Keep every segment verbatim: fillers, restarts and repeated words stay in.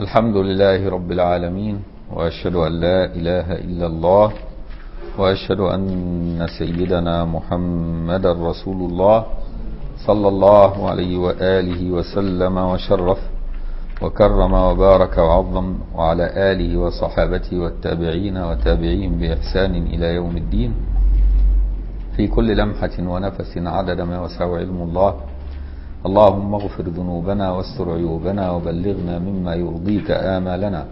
الحمد لله رب العالمين، وأشهد أن لا إله إلا الله، وأشهد أن سيدنا محمد رسول الله صلى الله عليه وآله وسلم وشرف وكرم وبارك وعظم، وعلى آله وصحابته والتابعين وتابعين بإحسان إلى يوم الدين، في كل لمحة ونفس عدد ما وسع علم الله. اللهم اغفر ذنوبنا واستر عيوبنا وبلغنا مما يرضيك آمالنا.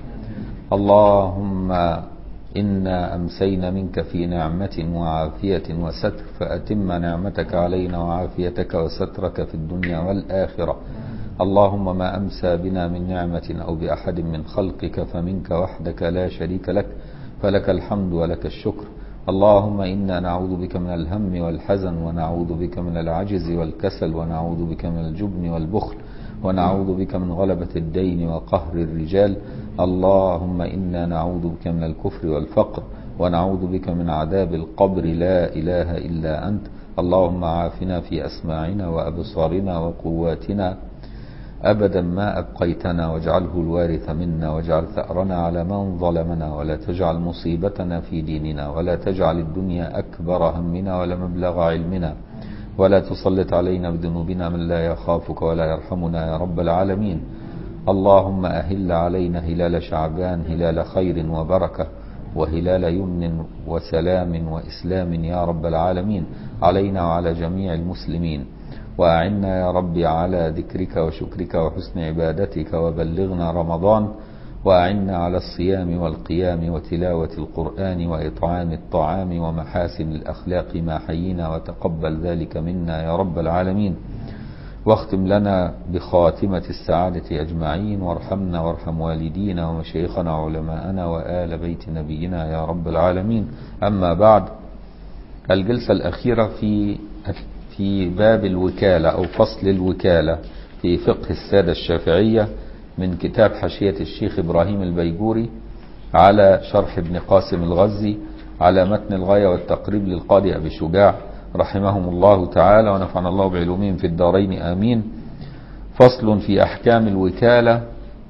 اللهم إنا أمسينا منك في نعمة وعافية وستر، فأتم نعمتك علينا وعافيتك وسترك في الدنيا والآخرة. اللهم ما أمسى بنا من نعمة أو بأحد من خلقك فمنك وحدك لا شريك لك، فلك الحمد ولك الشكر. اللهم إنا نعوذ بك من الهم والحزن، ونعوذ بك من العجز والكسل، ونعوذ بك من الجبن والبخل، ونعوذ بك من غلبة الدين وقهر الرجال. اللهم إنا نعوذ بك من الكفر والفقر، ونعوذ بك من عذاب القبر، لا إله إلا أنت. اللهم عافنا في أسماعنا وأبصارنا وقواتنا أبدا ما أبقيتنا، واجعله الوارث منا، واجعل ثأرنا على من ظلمنا، ولا تجعل مصيبتنا في ديننا، ولا تجعل الدنيا أكبر همنا ولا مبلغ علمنا، ولا تسلط علينا بذنوبنا من لا يخافك ولا يرحمنا يا رب العالمين. اللهم أهل علينا هلال شعبان، هلال خير وبركة، وهلال يمن وسلام وإسلام يا رب العالمين، علينا وعلى جميع المسلمين. وأعنا يا رب على ذكرك وشكرك وحسن عبادتك، وبلغنا رمضان، وأعنا على الصيام والقيام وتلاوة القرآن وإطعام الطعام ومحاسن الأخلاق ما حيينا، وتقبل ذلك منا يا رب العالمين. واختم لنا بخاتمة السعادة أجمعين، وارحمنا وارحم والدينا ومشايخنا وعلماءنا وآل بيت نبينا يا رب العالمين. أما بعد، الجلسة الأخيرة في في باب الوكالة أو فصل الوكالة في فقه السادة الشافعية، من كتاب حاشية الشيخ إبراهيم البيجوري على شرح ابن قاسم الغزي على متن الغاية والتقريب للقاضي أبي شجاع رحمهم الله تعالى، ونفعنا الله بعلومهم في الدارين آمين. فصل في أحكام الوكالة،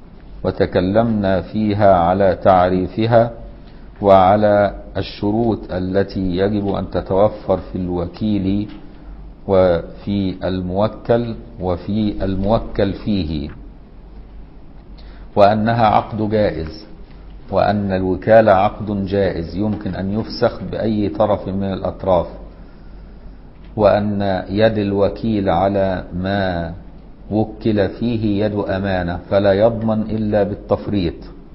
وتكلمنا فيها على تعريفها وعلى الشروط التي يجب أن تتوفر في الوكيل وفي الموكل وفي الموكل فيه، وأنها عقد جائز، وأن الوكالة عقد جائز يمكن أن يفسخ بأي طرف من الأطراف، وأن يد الوكيل على ما وكل فيه يد أمانة، فلا يضمن إلا بالتفريط.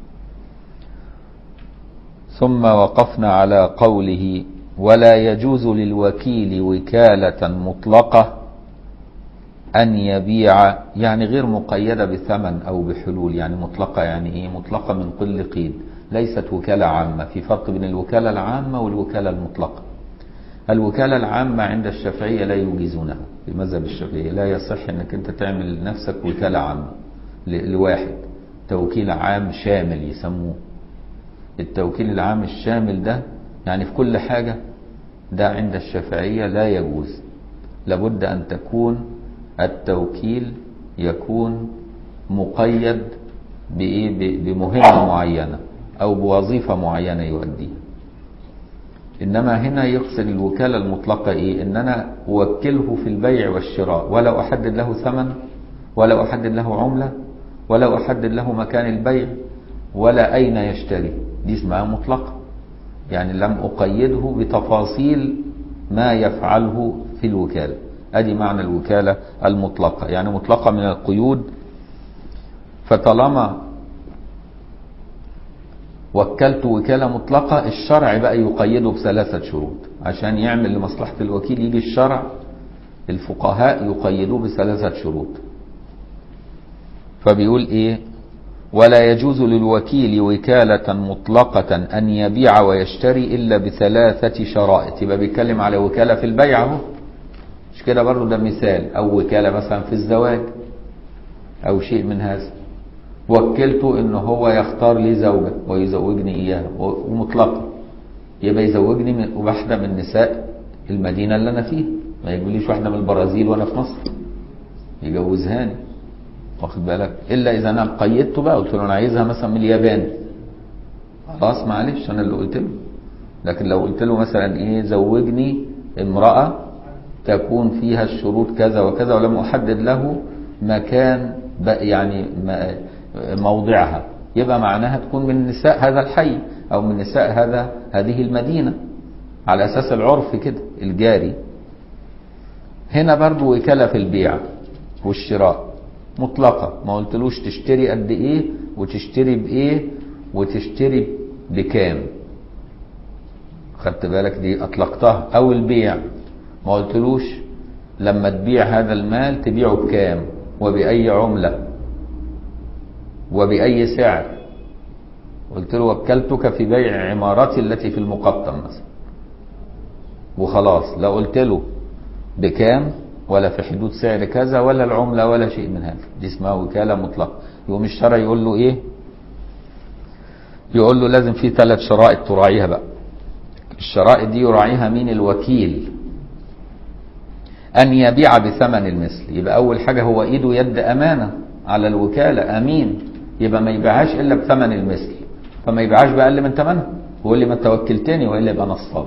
ثم وقفنا على قوله: ولا يجوز للوكيل وكالة مطلقة أن يبيع، يعني غير مقيدة بثمن أو بحلول. يعني مطلقة يعني إيه؟ مطلقة من كل قيد، ليست وكالة عامة. في فرق بين الوكالة العامة والوكالة المطلقة. الوكالة العامة عند الشافعية لا يجيزونها، في مذهب الشافعية لا يصح أنك أنت تعمل لنفسك وكالة عامة لواحد، توكيل عام شامل يسموه. التوكيل العام الشامل ده يعني في كل حاجة، ده عند الشافعية لا يجوز. لابد أن تكون التوكيل يكون مقيد بإيه؟ بمهمة معينة أو بوظيفة معينة يؤديها. إنما هنا يقصد الوكالة المطلقة إيه؟ إن أنا أوكله في البيع والشراء، ولا أحدد له ثمن، ولا أحدد له عملة، ولا أحدد له مكان البيع، ولا أين يشتري. دي اسمها مطلقة، يعني لم أقيده بتفاصيل ما يفعله في الوكالة. أدي معنى الوكالة المطلقة، يعني مطلقة من القيود. فطالما وكلت وكالة مطلقة، الشرع بقى يقيده بثلاثة شروط عشان يعمل لمصلحة الوكيل. يجي الشرع الفقهاء يقيدوه بثلاثة شروط. فبيقول إيه؟ ولا يجوز للوكيل وكالة مطلقة أن يبيع ويشتري إلا بثلاثة شرائط. يبقى بيتكلم على وكالة في البيع اهو، مش كده برضه؟ ده مثال. أو وكالة مثلا في الزواج أو شيء من هذا، وكلته إنه هو يختار لي زوجة ويزوجني إياها ومطلقة، يبقى يزوجني من واحدة من نساء المدينة اللي أنا فيها، ما يجيبليش واحدة من البرازيل وأنا في مصر يجوزهاني، واخد بالك، الا اذا انا قيدته بقى قلت له انا عايزها مثلا من اليابان، خلاص معلش انا اللي قلت له. لكن لو قلت له مثلا ايه زوجني امرأة تكون فيها الشروط كذا وكذا ولم احدد له مكان يعني موضعها، يبقى معناها تكون من نساء هذا الحي او من نساء هذا هذه المدينة على اساس العرف كده الجاري. هنا برضو وكالة في البيع والشراء مطلقة، ما قلتلوش تشتري قد ايه وتشتري بايه وتشتري بكام، خدت بالك دي اطلقتها. او البيع ما قلتلوش لما تبيع هذا المال تبيعه بكام وبأي عملة وبأي سعر، قلت له وكلتك في بيع عمارتي التي في المقطم مثلا وخلاص، لا قلت له بكام ولا في حدود سعر كذا ولا العملة ولا شيء من هذا، دي اسمها وكالة مطلقة. يقوم الشرع يقول له ايه، يقول له لازم في ثلاث شرائط تراعيها بقى. الشرائط دي يراعيها مين؟ الوكيل. أن يبيع بثمن المثل، يبقى أول حاجة هو إيده يد أمانة على الوكالة، أمين، يبقى ما يبيعهاش إلا بثمن المثل، فما يبيعهاش بأقل من ثمنها، هو اللي ما توكلتني وإلا يبقى نصاب.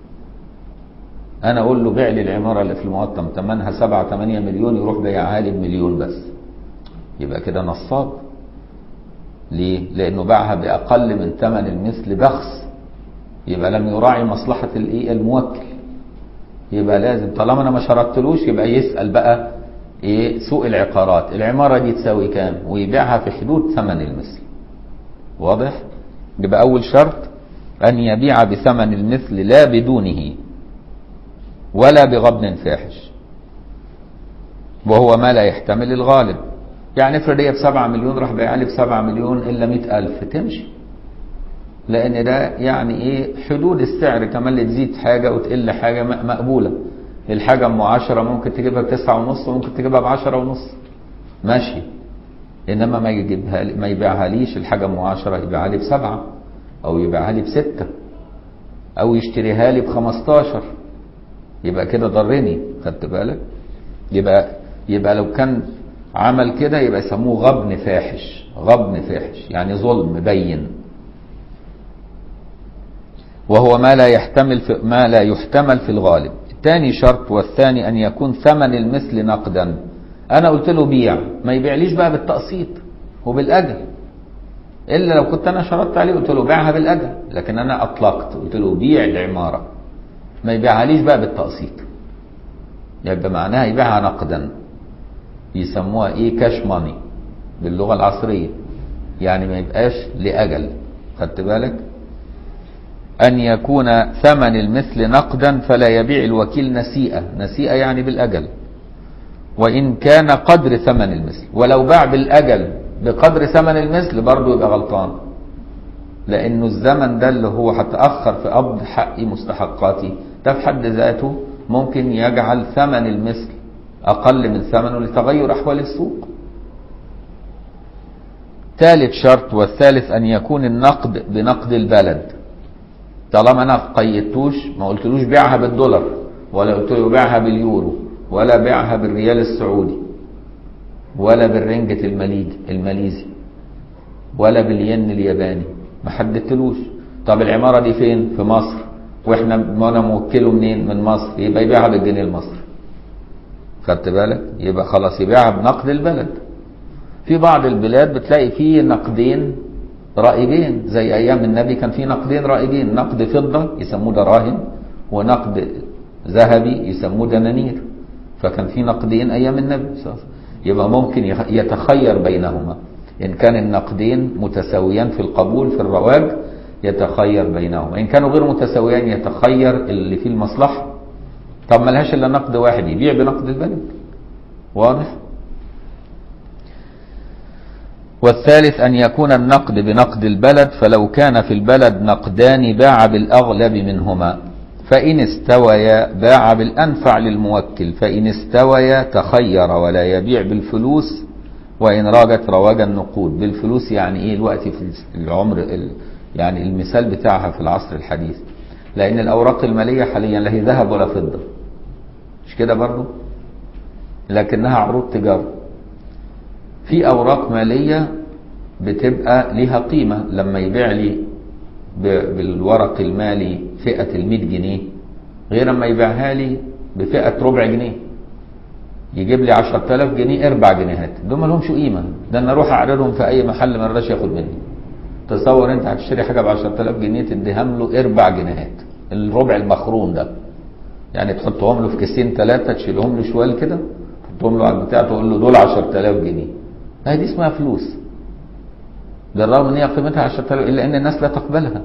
أنا أقول له بيع لي العمارة اللي في المقطم ثمنها سبعة ثمانية مليون، يروح بيعها لي بمليون بس، يبقى كده نصاب. ليه؟ لأنه باعها بأقل من ثمن المثل بخس، يبقى لم يراعي مصلحة الإيه الموكل. يبقى لازم طالما أنا ما شرطتلوش يبقى يسأل بقى إيه سوق العقارات، العمارة دي تساوي كام، ويبيعها في حدود ثمن المثل. واضح؟ يبقى أول شرط أن يبيع بثمن المثل لا بدونه ولا بغبن فاحش، وهو ما لا يحتمل الغالب. يعني افرض هي بسبعة مليون راح بيع لي بسبعة مليون إلا مئة ألف، تمشي، لأن ده يعني إيه حدود السعر كمان، اللي تزيد حاجة وتقل حاجة مقبولة. الحاجة أم عشرة ممكن تجيبها بتسعة ونص وممكن تجيبها بعشرة ونص، ماشي. إنما ما يجيبها ما يبيعها ليش الحاجة أم عشرة، يبيعها لي بسبعة أو يبيعها لي بستة أو يشتريها لي بخمستاشر، يبقى كده ضرني، خدت بالك؟ يبقى يبقى لو كان عمل كده يبقى يسموه غبن فاحش. غبن فاحش يعني ظلم بين، وهو ما لا يحتمل في ما لا يحتمل في الغالب. الثاني شرط والثاني أن يكون ثمن المثل نقدا. أنا قلت له بيع، ما يبيعليش بقى بالتقسيط وبالأجل، إلا لو كنت أنا شرطت عليه قلت له بيعها بالأجل، لكن أنا أطلقت قلت له بيع العمارة، ما يبيعها بقى بالتقسيط، يبقى معناها يبيعها نقدا، يسموها إيه كاش ماني باللغة العصرية، يعني ما يبقاش لأجل، خدت بالك؟ أن يكون ثمن المثل نقدا فلا يبيع الوكيل نسيئة. نسيئة يعني بالأجل، وإن كان قدر ثمن المثل. ولو باع بالأجل بقدر ثمن المثل برضه يبقى غلطان، لأنه الزمن ده اللي هو هتأخر في قبض حقي مستحقاتي ده في حد ذاته ممكن يجعل ثمن المثل أقل من ثمنه لتغير أحوال السوق. ثالث شرط والثالث أن يكون النقد بنقد البلد. طالما أنا قيدتوش ما قلتلوش بيعها بالدولار ولا قلت له بيعها باليورو ولا بيعها بالريال السعودي ولا بالرنجة الماليزي الماليزي ولا بالين الياباني، ما حددتلوش. طب العمارة دي فين؟ في مصر، واحنا وانا موكله منين؟ من مصر، يبقى يبيعها بالجنيه المصري، خدت بالك؟ يبقى خلاص يبيعها بنقد البلد. في بعض البلاد بتلاقي فيه نقدين رائجين، زي ايام النبي كان في نقدين رائجين، نقد فضة يسموه دراهم ونقد ذهبي يسموه دنانير، فكان في نقدين ايام النبي. يبقى ممكن يتخير بينهما، ان كان النقدين متساويان في القبول في الرواج يتخير بينهما، ان كانوا غير متساويان يتخير اللي فيه المصلحة. طب ملهاش الا نقد واحد يبيع بنقد البلد، واضح؟ والثالث أن يكون النقد بنقد البلد، فلو كان في البلد نقدان باع بالأغلب منهما، فإن استويا باع بالأنفع للموكل، فإن استويا تخير ولا يبيع بالفلوس، وإن راجت رواج النقود. بالفلوس يعني إيه الوقت في العمر، يعني المثال بتاعها في العصر الحديث، لأن الأوراق المالية حاليا لا هي ذهب ولا فضة، مش كده برضو، لكنها عروض تجارة. في اوراق مالية بتبقى ليها قيمة، لما يبيع لي بالورق المالي فئة المئة جنيه غير لما يبيعها لي بفئة ربع جنيه، يجيب لي عشرة آلاف جنيه اربع جنيهات، دول ما لهمش قيمة، ده انا اروح اعرضهم في اي محل ما رضاش ياخد مني. تصور انت هتشتري حاجة ب عشرة آلاف جنيه تديهم له اربع جنيهات، الربع المخروم ده، يعني تحطهم له في كيسين ثلاثة تشيلهم له شوال كده تحطهم له على البتاع تقول له دول عشرة آلاف جنيه، هي دي اسمها فلوس، بالرغم ان هي قيمتها عشرة آلاف الا ان الناس لا تقبلها.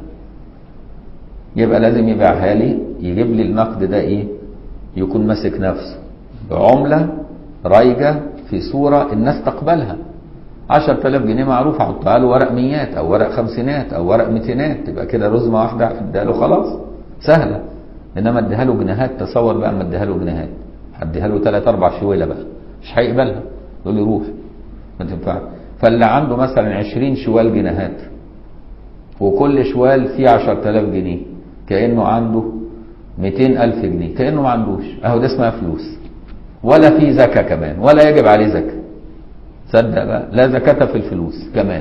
يبقى لازم يبيعها لي، يجيب لي النقد ده ايه؟ يكون ماسك نفسه بعملة رايجة في صورة الناس تقبلها. عشرة آلاف جنيه معروف احطها له ورق ميات او ورق خمسينات او ورق ميتينات، تبقى كده رزمة واحدة اديها له خلاص سهلة. انما اديها له جنيهات، تصور بقى اما اديها له جنيهات هديها له ثلاث اربع شويلة بقى مش هيقبلها، يقول لي روح ما تنفعش. فاللي عنده مثلا عشرين شوال جنيهات وكل شوال فيه عشرة آلاف جنيه كأنه عنده مئتين ألف جنيه، كأنه ما عندوش. اهو ده اسمها فلوس، ولا في زكاة كمان، ولا يجب عليه زكاة. صدق بقى، لا زكاة في الفلوس كمان.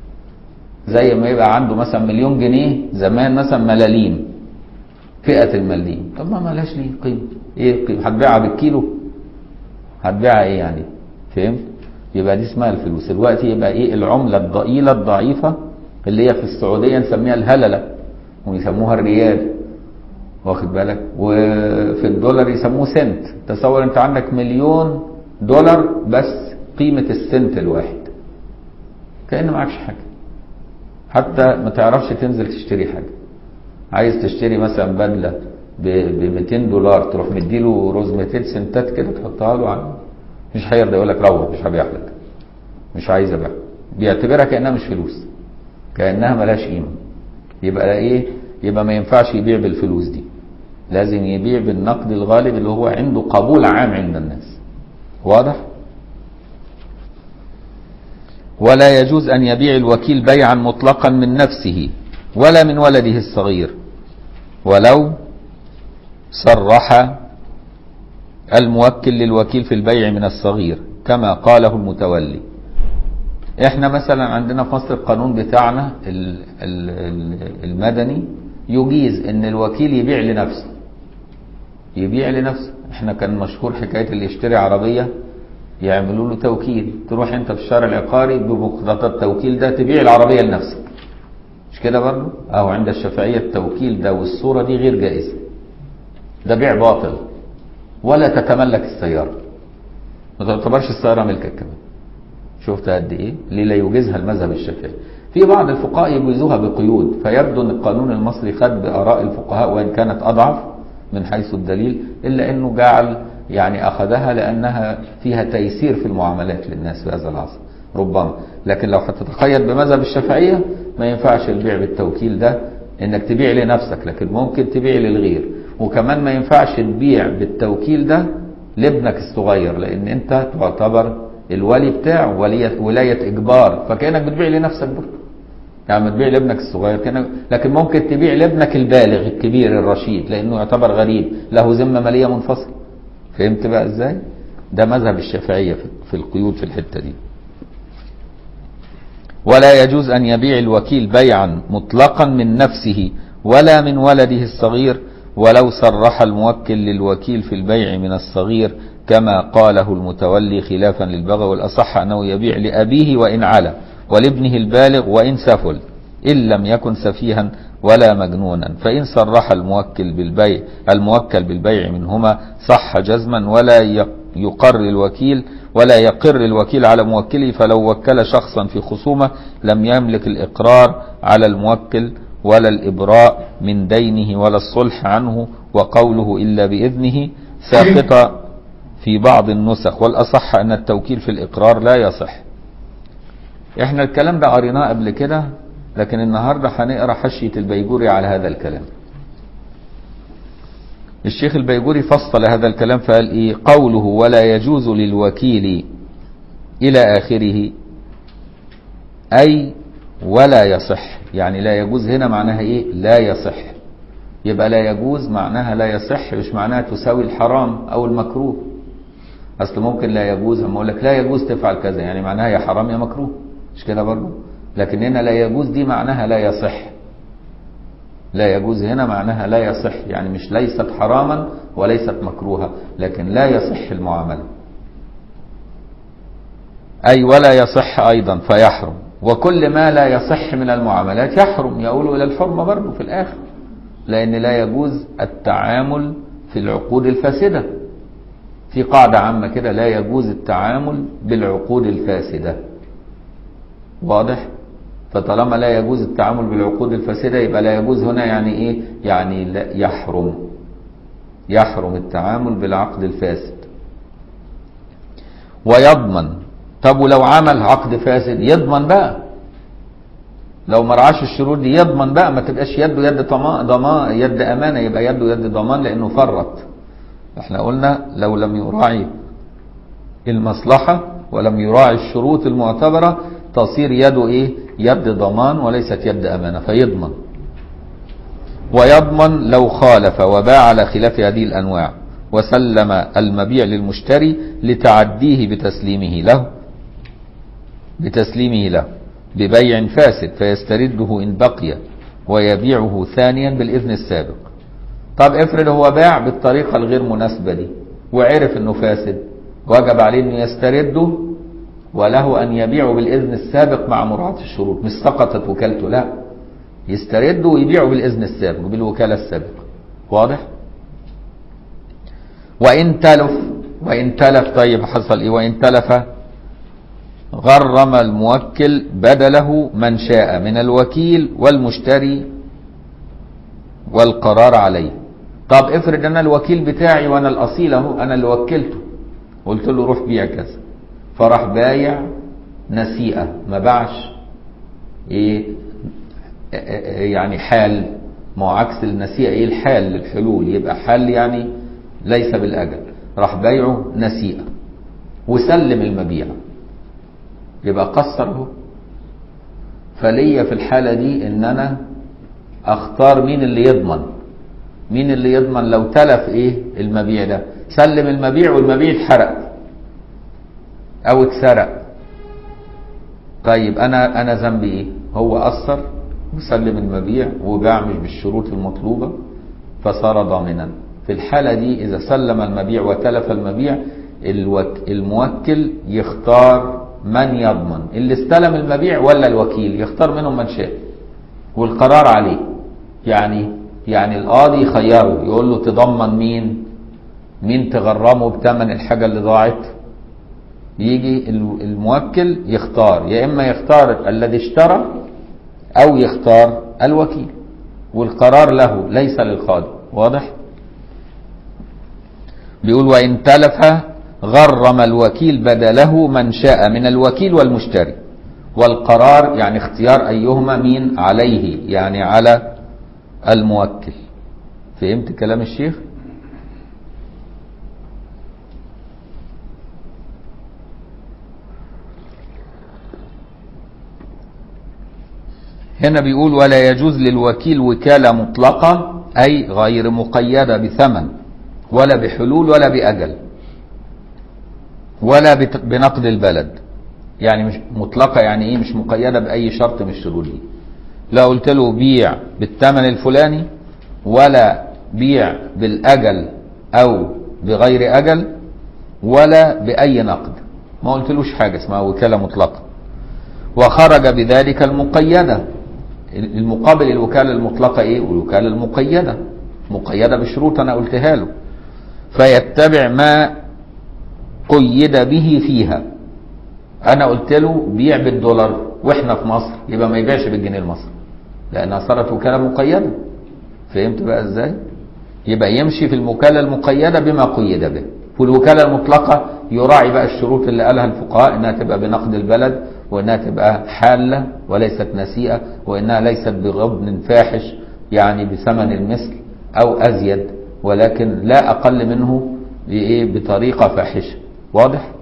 زي ما يبقى عنده مثلا مليون جنيه زمان مثلا ملاليم، فئة الملاليم، طب ما مالهاش ليه قيمة، ايه قيمة؟ هتبيعها بالكيلو؟ هتبيعها ايه يعني؟ فهمت؟ يبقى دي اسمها الفلوس. دلوقتي يبقى ايه؟ العملة الضئيلة الضعيفة اللي هي في السعودية نسميها الهللة ويسموها الريال، واخد بالك؟ وفي الدولار يسموه سنت. تصور انت عندك مليون دولار بس قيمة السنت الواحد، كأن معكش حاجة، حتى ما تعرفش تنزل تشتري حاجة. عايز تشتري مثلا بدلة ب مئتين دولار تروح مديله رزمتين سنتات كده تحطها له عنه، مش هيرضى، يقول لك روح مش هبيع لك، مش عايز ابيع. بيعتبرها كأنها مش فلوس، كأنها ملاش قيمة. يبقى ايه؟ يبقى ما ينفعش يبيع بالفلوس دي، لازم يبيع بالنقد الغالب اللي هو عنده قبول عام عند الناس. واضح؟ ولا يجوز أن يبيع الوكيل بيعا مطلقا من نفسه ولا من ولده الصغير ولو صرح الموكل للوكيل في البيع من الصغير كما قاله المتولي. احنا مثلا عندنا في مصر القانون بتاعنا المدني يجيز ان الوكيل يبيع لنفسه، يبيع لنفسه. احنا كان مشهور حكاية اللي يشتري عربية يعملوا له توكيل، تروح انت في الشارع العقاري بمقتضى التوكيل ده تبيع العربية لنفسك، مش كده برضه؟ اهو عند الشافعية التوكيل ده والصورة دي غير جائزة، ده بيع باطل، ولا تتملك السيارة، ما تعتبرش السيارة ملكك كمان. شفت قد ايه؟ ليه لا يجيزها المذهب الشافعي؟ في بعض الفقهاء يجيزوها بقيود، فيبدو ان القانون المصري خد بآراء الفقهاء وان كانت اضعف من حيث الدليل، الا انه جعل يعني اخذها لانها فيها تيسير في المعاملات للناس في هذا العصر ربما. لكن لو هتتقيد بمذهب الشافعية ما ينفعش البيع بالتوكيل ده، انك تبيع لنفسك، لكن ممكن تبيع للغير. وكمان ما ينفعش تبيع بالتوكيل ده لابنك الصغير، لان انت تعتبر الولي بتاعه ولية ولاية اجبار، فكأنك بتبيع لنفسك برضه، يعني بتبيع لابنك الصغير كأنك. لكن ممكن تبيع لابنك البالغ الكبير الرشيد لانه يعتبر غريب له ذمة مالية منفصلة. فهمت بقى ازاي؟ ده مذهب الشافعية في القيود في الحتة دي. ولا يجوز أن يبيع الوكيل بيعا مطلقا من نفسه ولا من ولده الصغير ولو صرح الموكل للوكيل في البيع من الصغير كما قاله المتولي خلافا للبغوي، والأصح أنه يبيع لأبيه وإن علا ولابنه البالغ وإن سفل إن لم يكن سفيها ولا مجنونا، فإن صرح الموكل بالبيع الموكل بالبيع منهما صح جزما ولا يقر الوكيل ولا يقر الوكيل على موكله، فلو وكل شخصا في خصومة لم يملك الإقرار على الموكل ولا الإبراء من دينه ولا الصلح عنه، وقوله إلا بإذنه ساقطة في بعض النسخ، والأصح أن التوكيل في الإقرار لا يصح. احنا الكلام ده قريناه قبل كده، لكن النهاردة هنقرأ حشية البيجوري على هذا الكلام. الشيخ البيجوري فصل هذا الكلام فقال ايه؟ قوله ولا يجوز للوكيل الى اخره اي ولا يصح، يعني لا يجوز هنا معناها ايه؟ لا يصح. يبقى لا يجوز معناها لا يصح، مش معناها تساوي الحرام او المكروه. اصل ممكن لا يجوز، اما اقول لك لا يجوز تفعل كذا يعني معناها يا حرام يا مكروه، مش كده برضه؟ لكن هنا لا يجوز دي معناها لا يصح. لا يجوز هنا معناها لا يصح، يعني مش ليست حراما وليست مكروهة، لكن لا يصح المعاملة. أي ولا يصح أيضا فيحرم، وكل ما لا يصح من المعاملات يحرم، يقول إلى الحرمة برضه في الآخر، لأن لا يجوز التعامل في العقود الفاسدة. في قاعدة عامة كده، لا يجوز التعامل بالعقود الفاسدة. واضح؟ فطالما لا يجوز التعامل بالعقود الفاسدة يبقى لا يجوز هنا يعني ايه؟ يعني لا يحرم يحرم التعامل بالعقد الفاسد. ويضمن، طب ولو عمل عقد فاسد يضمن بقى، لو ما رعاش الشروط دي يضمن بقى، ما تبقاش يده يد ضمان يد امانه، يبقى يده يد ضمان لانه فرط. احنا قلنا لو لم يراعي المصلحه ولم يراعي الشروط المعتبره تصير يده ايه؟ يد ضمان وليست يد امانه، فيضمن. ويضمن لو خالف وباع على خلاف هذه الانواع وسلم المبيع للمشتري لتعديه بتسليمه له بتسليمه له ببيع فاسد فيسترده إن بقي ويبيعه ثانيا بالإذن السابق. طب افرض هو باع بالطريقة الغير مناسبة دي وعرف انه فاسد، وجب عليه انه يسترده وله ان يبيعه بالإذن السابق مع مراعاة الشروط، مش سقطت وكالته، لا، يسترده ويبيعه بالإذن السابق بالوكالة السابقة. واضح؟ وإن تلف وإن تلف طيب حصل إيه؟ وإن تلف غرم الموكل بدله من شاء من الوكيل والمشتري والقرار عليه. طب افرض انا الوكيل بتاعي وانا الاصيل اهو، انا اللي وكلته قلت له روح بيع كذا، فراح بايع نسيئه، ما باعش ايه يعني حال، ما هو عكس النسيئه ايه؟ الحال للحلول، يبقى حال يعني ليس بالاجل، راح بايعه نسيئه وسلم المبيع، يبقى قصر اهو. فليا في الحالة دي ان انا اختار مين اللي يضمن. مين اللي يضمن لو تلف ايه المبيع ده؟ سلم المبيع والمبيع اتحرق او اتسرق، طيب انا انا ذنبي ايه؟ هو قصر وسلم المبيع وباع مش بالشروط المطلوبة فصار ضامنا. في الحالة دي اذا سلم المبيع وتلف المبيع الموكل يختار من يضمن، اللي استلم المبيع ولا الوكيل، يختار منهم من شاء والقرار عليه. يعني يعني القاضي خيره يقول له تضمن مين؟ مين تغرمه بثمن الحاجة اللي ضاعت؟ يجي الموكل يختار، يا اما يختار الذي اشترى او يختار الوكيل، والقرار له ليس للقاضي. واضح؟ بيقول وإن تلف غرم الوكيل بدله من شاء من الوكيل والمشتري والقرار، يعني اختيار أيهما مين عليه، يعني على الموكل. فهمت كلام الشيخ؟ هنا بيقول ولا يجوز للوكيل وكالة مطلقة أي غير مقيدة بثمن ولا بحلول ولا بأجل ولا بنقد البلد. يعني مش مطلقة، يعني ايه؟ مش مقيدة بأي شرط من الشروط دي. لا قلت له بيع بالثمن الفلاني ولا بيع بالأجل أو بغير أجل ولا بأي نقد، ما قلتلوش حاجة اسمها وكالة مطلقة. وخرج بذلك المقيدة، المقابل الوكالة المطلقة ايه؟ والوكالة المقيدة مقيدة بشروط أنا قلتها له، فيتبع ما قيد به فيها. انا قلت له بيع بالدولار واحنا في مصر، يبقى ما يبيعش بالجنيه المصري لانها صارت وكاله مقيده. فهمت بقى ازاي؟ يبقى يمشي في الموكاله المقيده بما قيد به، والوكاله المطلقه يراعي بقى الشروط اللي قالها الفقهاء، انها تبقى بنقد البلد، وانها تبقى حاله وليست نسيئه، وانها ليست بغبن فاحش يعني بثمن المثل او ازيد، ولكن لا اقل منه بايه؟ بطريقه فاحشه. واضح؟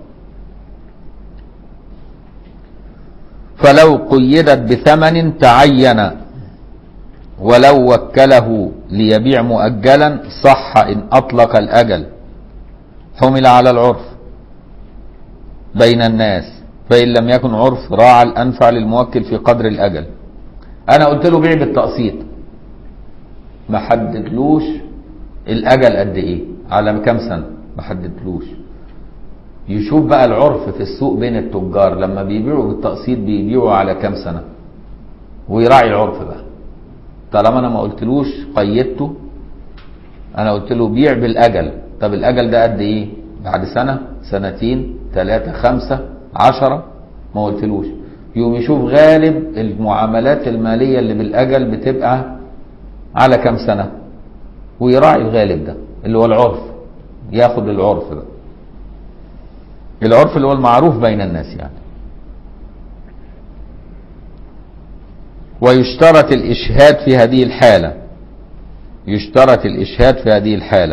فلو قيدت بثمن تعين ولو وكله ليبيع مؤجلا صح إن أطلق الأجل، حمل على العرف بين الناس، فإن لم يكن عرف راعى الأنفع للموكل في قدر الأجل. أنا قلت له بيع بالتقسيط، ما حددلوش الأجل قد إيه، على كام سنة، ما حددلوش. يشوف بقى العرف في السوق بين التجار لما بيبيعوا بالتقسيط بيبيعوا على كام سنة، ويراعي العرف بقى. طالما أنا ما قلتلوش قيدته، أنا قلت له بيع بالأجل. طب الأجل ده قد إيه؟ بعد سنة، سنتين، ثلاثة، خمسة، عشرة، ما قلتلوش. يقوم يشوف غالب المعاملات المالية اللي بالأجل بتبقى على كام سنة، ويراعي الغالب ده اللي هو العرف، ياخد العرف بقى، العرف اللي هو المعروف بين الناس يعني. ويشترط الإشهاد في هذه الحالة، يشترط الإشهاد في هذه الحالة.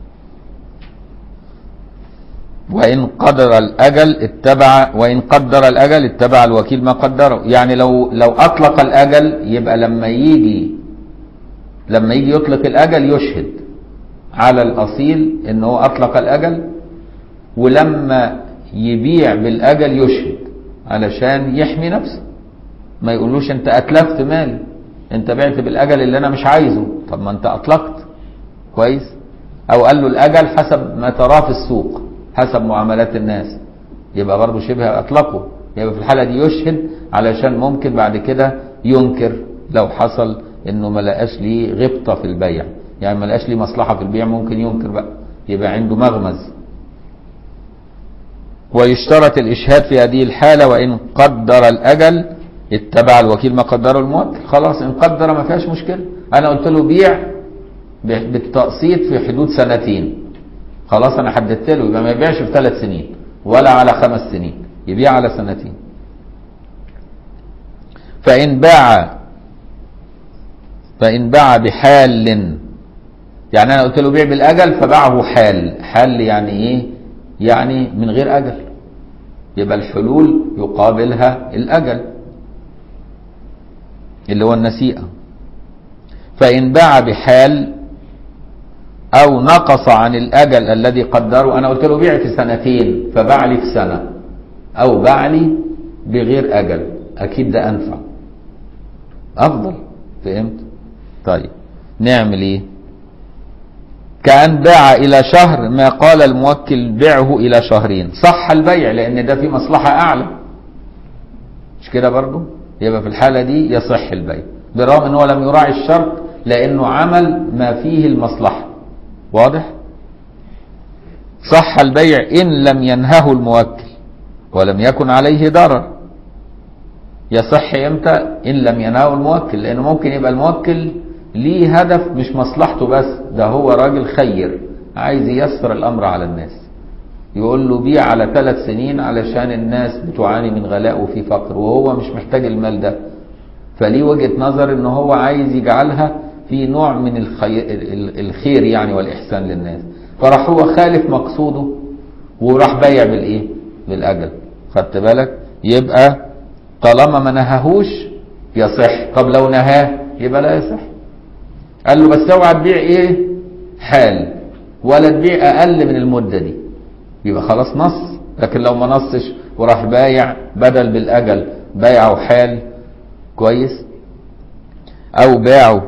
وإن قدر الأجل اتبع وإن قدر الأجل اتبع الوكيل ما قدره. يعني لو لو أطلق الأجل يبقى لما يجي لما يجي يطلق الأجل يشهد على الأصيل إن هو أطلق الأجل، ولما يبيع بالأجل يشهد علشان يحمي نفسه، ما يقولوش أنت أتلفت مالي، أنت بعت بالأجل اللي أنا مش عايزه. طب ما أنت أطلقت كويس. أو قال له الأجل حسب ما تراه في السوق، حسب معاملات الناس، يبقى برضه شبه أطلقه. يبقى في الحالة دي يشهد علشان ممكن بعد كده ينكر لو حصل إنه ما لقاش ليه غبطة في البيع، يعني ما لقاش ليه مصلحة في البيع، ممكن ينكر بقى، يبقى عنده مغمز. ويشترط الإشهاد في هذه الحالة. وإن قدر الأجل اتبع الوكيل ما قدره الموكل. خلاص إن قدر ما فيهاش مشكلة. أنا قلت له بيع بالتقسيط في حدود سنتين، خلاص أنا حددت له، يبقى ما يبيعش في ثلاث سنين ولا على خمس سنين، يبيع على سنتين. فإن باع فإن باع بحال، يعني أنا قلت له بيع بالأجل فباعه حال. حال يعني إيه؟ يعني من غير أجل، يبقى الحلول يقابلها الأجل اللي هو النسيئة. فإن باع بحال أو نقص عن الأجل الذي قدره، أنا قلت له بيع في سنتين فباع لي في سنة، أو باع لي بغير أجل، أكيد ده أنفع أفضل. فهمت؟ طيب نعمل إيه؟ كأن باع إلى شهر ما قال الموكل بيعه إلى شهرين، صح البيع لأن ده في مصلحة أعلى، مش كده برضو؟ يبقى في الحالة دي يصح البيع بالرغم أنه لم يراعي الشرط لأنه عمل ما فيه المصلحة. واضح؟ صح البيع إن لم ينهه الموكل ولم يكن عليه ضرر. يصح إمتى؟ إن لم ينهه الموكل، لأنه ممكن يبقى الموكل ليه هدف مش مصلحته بس، ده هو راجل خير عايز ييسر الأمر على الناس، يقول له بيع على ثلاث سنين علشان الناس بتعاني من غلاء وفي فقر وهو مش محتاج المال ده، فليه وجهة نظر ان هو عايز يجعلها في نوع من الخير, الخير يعني والإحسان للناس، فراح هو خالف مقصوده وراح بايع بالايه؟ بالاجل. خدت بالك؟ يبقى طالما ما نهاهوش يصح. طب لو نهاه يبقى لا يصح. قال له بس اوعى تبيع ايه؟ حال، ولا تبيع اقل من المده دي، يبقى خلاص نص. لكن لو ما نصش وراح بايع بدل بالاجل بايعه حال كويس، او باعه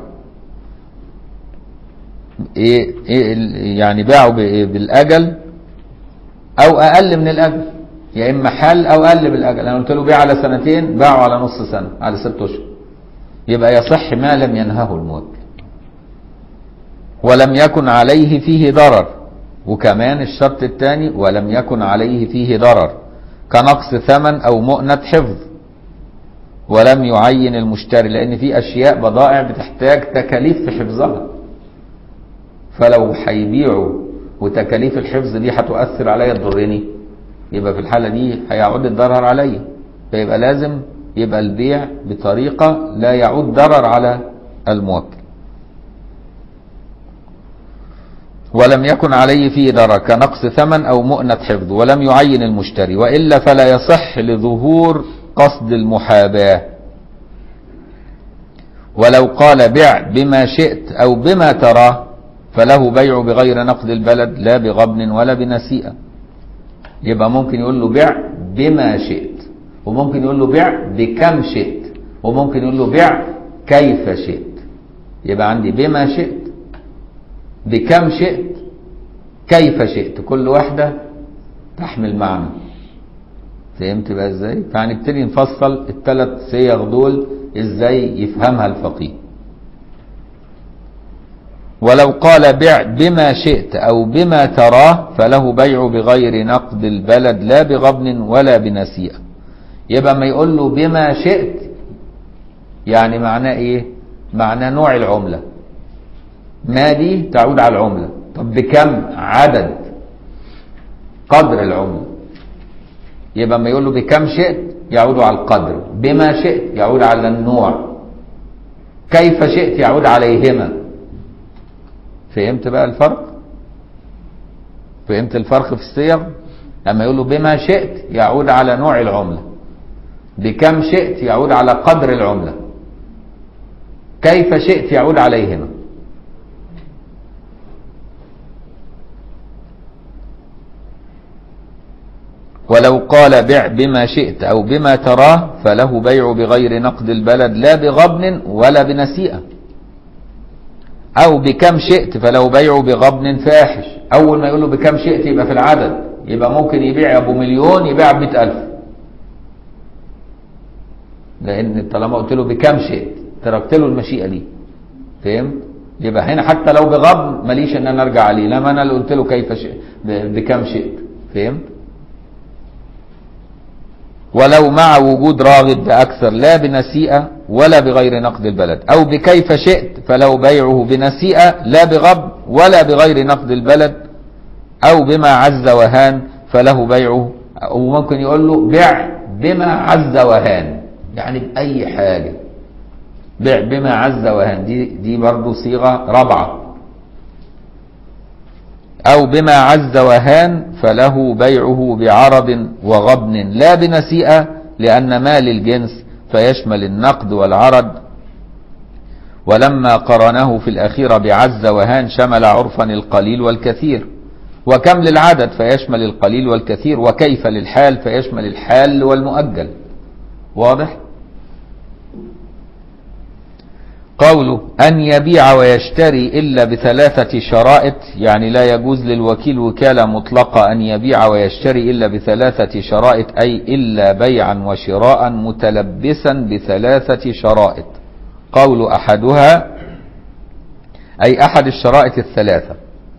ايه, إيه يعني باعه بالاجل او اقل من الاجل، يا اما حال او اقل بالاجل. انا قلت له بيع على سنتين، باعه على نص سنه، على ست اشهر، يبقى يصح ما لم ينهه الموكل ولم يكن عليه فيه ضرر. وكمان الشرط الثاني ولم يكن عليه فيه ضرر كنقص ثمن او مؤنة حفظ، ولم يعين المشتري، لان في اشياء بضائع بتحتاج تكاليف في حفظها، فلو هيبيعوا وتكاليف الحفظ دي هتؤثر عليا تضرني، يبقى في الحالة دي هيعود الضرر عليا، فيبقى لازم يبقى البيع بطريقة لا يعود ضرر على الموكل. ولم يكن عليه فيه ضرر كنقص ثمن أو مؤنة حفظ، ولم يعين المشتري، وإلا فلا يصح لظهور قصد المحاباة. ولو قال بيع بما شئت أو بما تراه فله بيع بغير نقد البلد لا بغبن ولا بنسيئة. يبقى ممكن يقول له بيع بما شئت، وممكن يقول له بيع بكم شئت، وممكن يقول له بيع كيف شئت. يبقى عندي بما شئت، بكم شئت، كيف شئت، كل واحدة تحمل معنى. فهمت بقى ازاي؟ فهنبتدي نفصل الثلاث صيغ دول ازاي يفهمها الفقيه. ولو قال بيع بما شئت أو بما تراه فله بيع بغير نقد البلد لا بغبن ولا بنسيئة. يبقى ما يقول له بما شئت يعني معناه ايه؟ معناه نوع العملة، ما دي تعود على العملة. طب بكم؟ عدد قدر العملة. يبقى ما يقول له بكم شئت يعود على القدر، بما شئت يعود على النوع، كيف شئت يعود عليهما. فهمت بقى الفرق؟ فهمت الفرق في الصيغ؟ لما يقول له بما شئت يعود على نوع العملة، بكم شئت يعود على قدر العملة، كيف شئت يعود عليهما. ولو قال بع بما شئت أو بما تراه فله بيع بغير نقد البلد لا بغبن ولا بنسيئة. أو بكم شئت فله بيع بغبن فاحش. أول ما يقول له بكم شئت يبقى في العدد، يبقى ممكن يبيع أبو مليون يبيع بمئة ألف، لأن طالما قلت له بكم شئت تركت له المشيئة دي. فهمت؟ يبقى هنا حتى لو بغبن ماليش ان انا ارجع عليه، لما انا اللي قلت له كيف شئت بكم شئت. فهمت؟ ولو مع وجود راغب بأكثر لا بنسيئة ولا بغير نقد البلد. أو بكيف شئت فلو بيعه بنسيئة لا بغب ولا بغير نقد البلد. أو بما عز وهان فله بيعه، أو ممكن يقول له بيع بما عز وهان، يعني بأي حاجة. بيع بما عز وهان دي دي برضه صيغة رابعة. أو بما عز وهان فله بيعه بعرض وغبن لا بنسيئة، لأن مال الجنس فيشمل النقد والعرض. ولما قرنه في الأخيرة بعز وهان شمل عرفا القليل والكثير. وكم للعدد فيشمل القليل والكثير. وكيف للحال فيشمل الحال والمؤجل. واضح؟ قوله أن يبيع ويشتري إلا بثلاثة شرائط، يعني لا يجوز للوكيل وكالة مطلقة أن يبيع ويشتري إلا بثلاثة شرائط، أي إلا بيعا وشراء متلبسا بثلاثة شرائط. قول أحدها أي أحد الشرائط الثلاثة.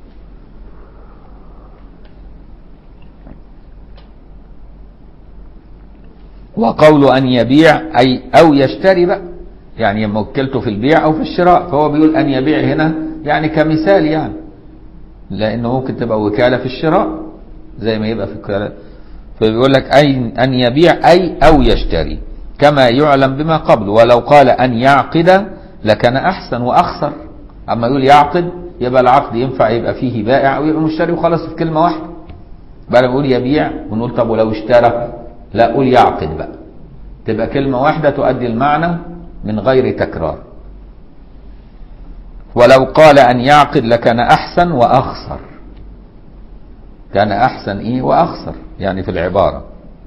وقول أن يبيع أي أو يشتري بقى، يعني لما وكلته في البيع أو في الشراء، فهو بيقول أن يبيع هنا يعني كمثال، يعني لأنه ممكن تبقى وكالة في الشراء زي ما يبقى في الوكالة. فبيقول لك أي أن يبيع أي أو يشتري كما يعلم بما قبل. ولو قال أن يعقد لكان أحسن وأخسر. أما يقول يعقد يبقى العقد ينفع يبقى فيه بائع أو يبقى مشتري وخلاص في كلمة واحدة. بقى نقول يبيع ونقول طب ولو اشترى، لا قول يعقد بقى، تبقى كلمة واحدة تؤدي المعنى من غير تكرار. ولو قال أن يعقد لكان أحسن وأخسر. كان أحسن إيه وأخسر يعني في العبارة.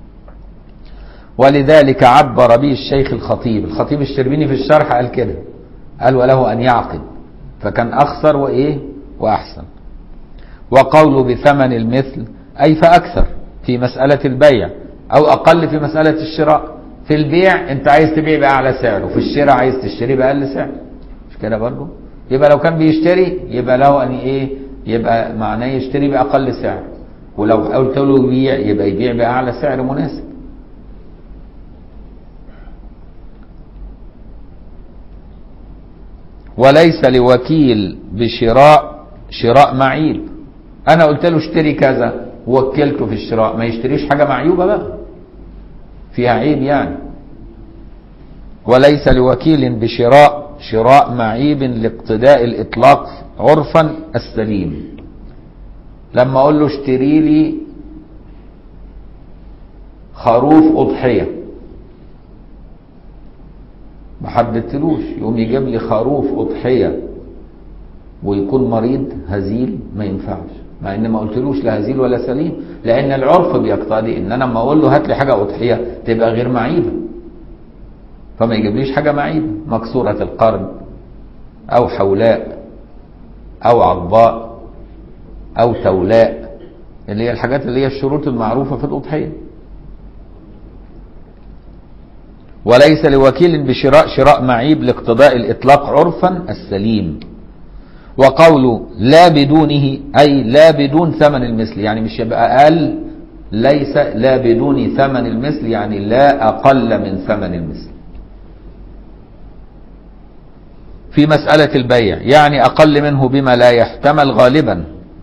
ولذلك عبر به الشيخ الخطيب الخطيب الشربيني في الشرح قال كده، قال وله أن يعقد، فكان أخسر وإيه وأحسن. وقوله بثمن المثل أي فأكثر في مسألة البيع أو أقل في مسألة الشراء. في البيع أنت عايز تبيع بأعلى سعر، وفي الشراء عايز تشتري بأقل سعر، مش كده برضه؟ يبقى لو كان بيشتري يبقى له أن إيه، يبقى معناه يشتري بأقل سعر، ولو قلت له يبيع يبقى يبيع بأعلى سعر مناسب. وليس لوكيل بشراء شراء معيب. أنا قلت له اشتري كذا ووكلته في الشراء، ما يشتريش حاجة معيوبة بقى فيها عيب يعني. وليس لوكيل بشراء شراء معيب لاقتداء الإطلاق عرفا السليم. لما أقول له اشتري لي خروف أضحية ما حددتلوش، يقوم يجيب لي خروف أضحية ويكون مريض هزيل، ما ينفعش. مع ان ما قلتلوش لا هزيل ولا سليم، لان العرف بيقتضي ان انا لما اقول له هات لي حاجه اضحيه تبقى غير معيبه، فما يجيبليش حاجه معيبه مكسوره القرن او حولاء او عضباء او تولاء، اللي هي الحاجات اللي هي الشروط المعروفه في الاضحيه. وليس لوكيل بشراء شراء معيب لاقتضاء الاطلاق عرفا السليم. وقوله لا بدونه أي لا بدون ثمن المثل، يعني مش يبقى أقل، ليس لا بدون ثمن المثل يعني لا أقل من ثمن المثل. في مسألة البيع يعني أقل منه بما لا يحتمل غالبا.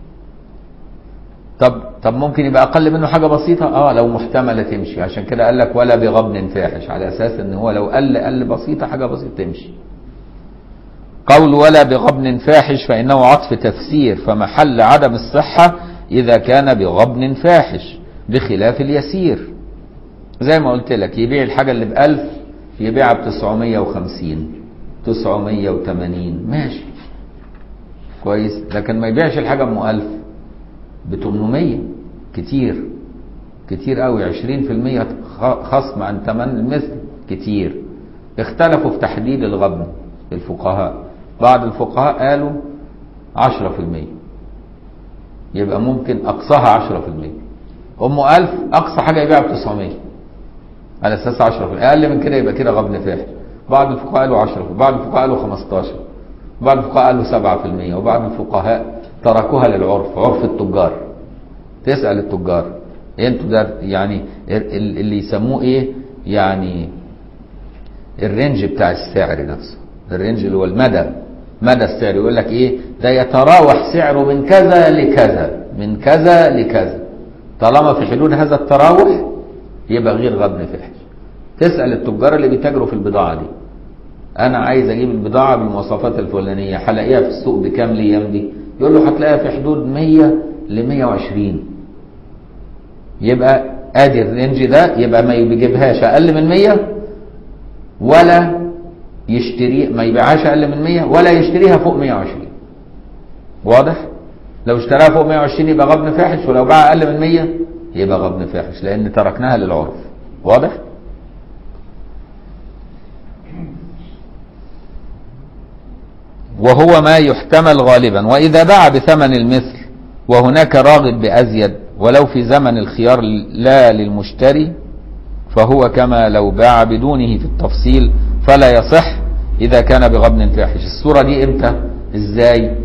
طب طب ممكن يبقى أقل منه حاجة بسيطة، اه لو محتملة تمشي، عشان كده قال لك ولا بغبن فاحش، على أساس إن هو لو قل قل بسيطة حاجة بسيطة تمشي. قول ولا بغبن فاحش فإنه عطف تفسير، فمحل عدم الصحة إذا كان بغبن فاحش بخلاف اليسير. زي ما قلت لك يبيع الحاجة اللي بألف يبيعها بتسعمية وخمسين تسعمية وتمانين ماشي كويس، لكن ما يبيعش الحاجة ام ألف بتمنمية، كتير كتير قوي، عشرين في المية خصم عن ثمن المثل كتير. اختلفوا في تحديد الغبن الفقهاء، بعض الفقهاء قالوا عشرة في المية، يبقى ممكن أقصاها عشرة في المية. أم ألف أقصى حاجة يبيعها بتسعمية على أساس عشرة في المية، أقل من كده يبقى كده غبن فاحش. بعض الفقهاء قالوا عشرة، بعض الفقهاء قالوا خمستاشر، بعض الفقهاء قالوا سبعة في المية، وبعض الفقهاء تركوها للعرف، عرف التجار. تسأل التجار انتوا ده يعني اللي يسموه ايه، يعني الرينج بتاع السعر نفسه، الرينج اللي هو المدى، مدى السعر. يقول لك ايه ده يتراوح سعره من كذا لكذا، من كذا لكذا، طالما في حدود هذا التراوح يبقى غير غبن فاحش. تسأل التجار اللي بيتاجروا في البضاعة دي، انا عايز اجيب البضاعة بالمواصفات الفلانية، هلاقيها في السوق بكام الايام دي؟ يقول له هتلاقيها في حدود مية ل مية وعشرين، يبقى ادي الرينج ده، يبقى ما بيجيبهاش اقل من مية ولا يشتري، ما يبيعهاش اقل من مية ولا يشتريها فوق مية وعشرين. واضح؟ لو اشتراها فوق مية وعشرين يبقى غبن فاحش، ولو باع اقل من مية يبقى غبن فاحش، لان تركناها للعرف. واضح؟ وهو ما يحتمل غالبا. واذا باع بثمن المثل وهناك راغب بازيد ولو في زمن الخيار لا للمشتري فهو كما لو باع بدونه في التفصيل فلا يصح إذا كان بغبن فاحش. الصورة دي امتى؟ ازاي؟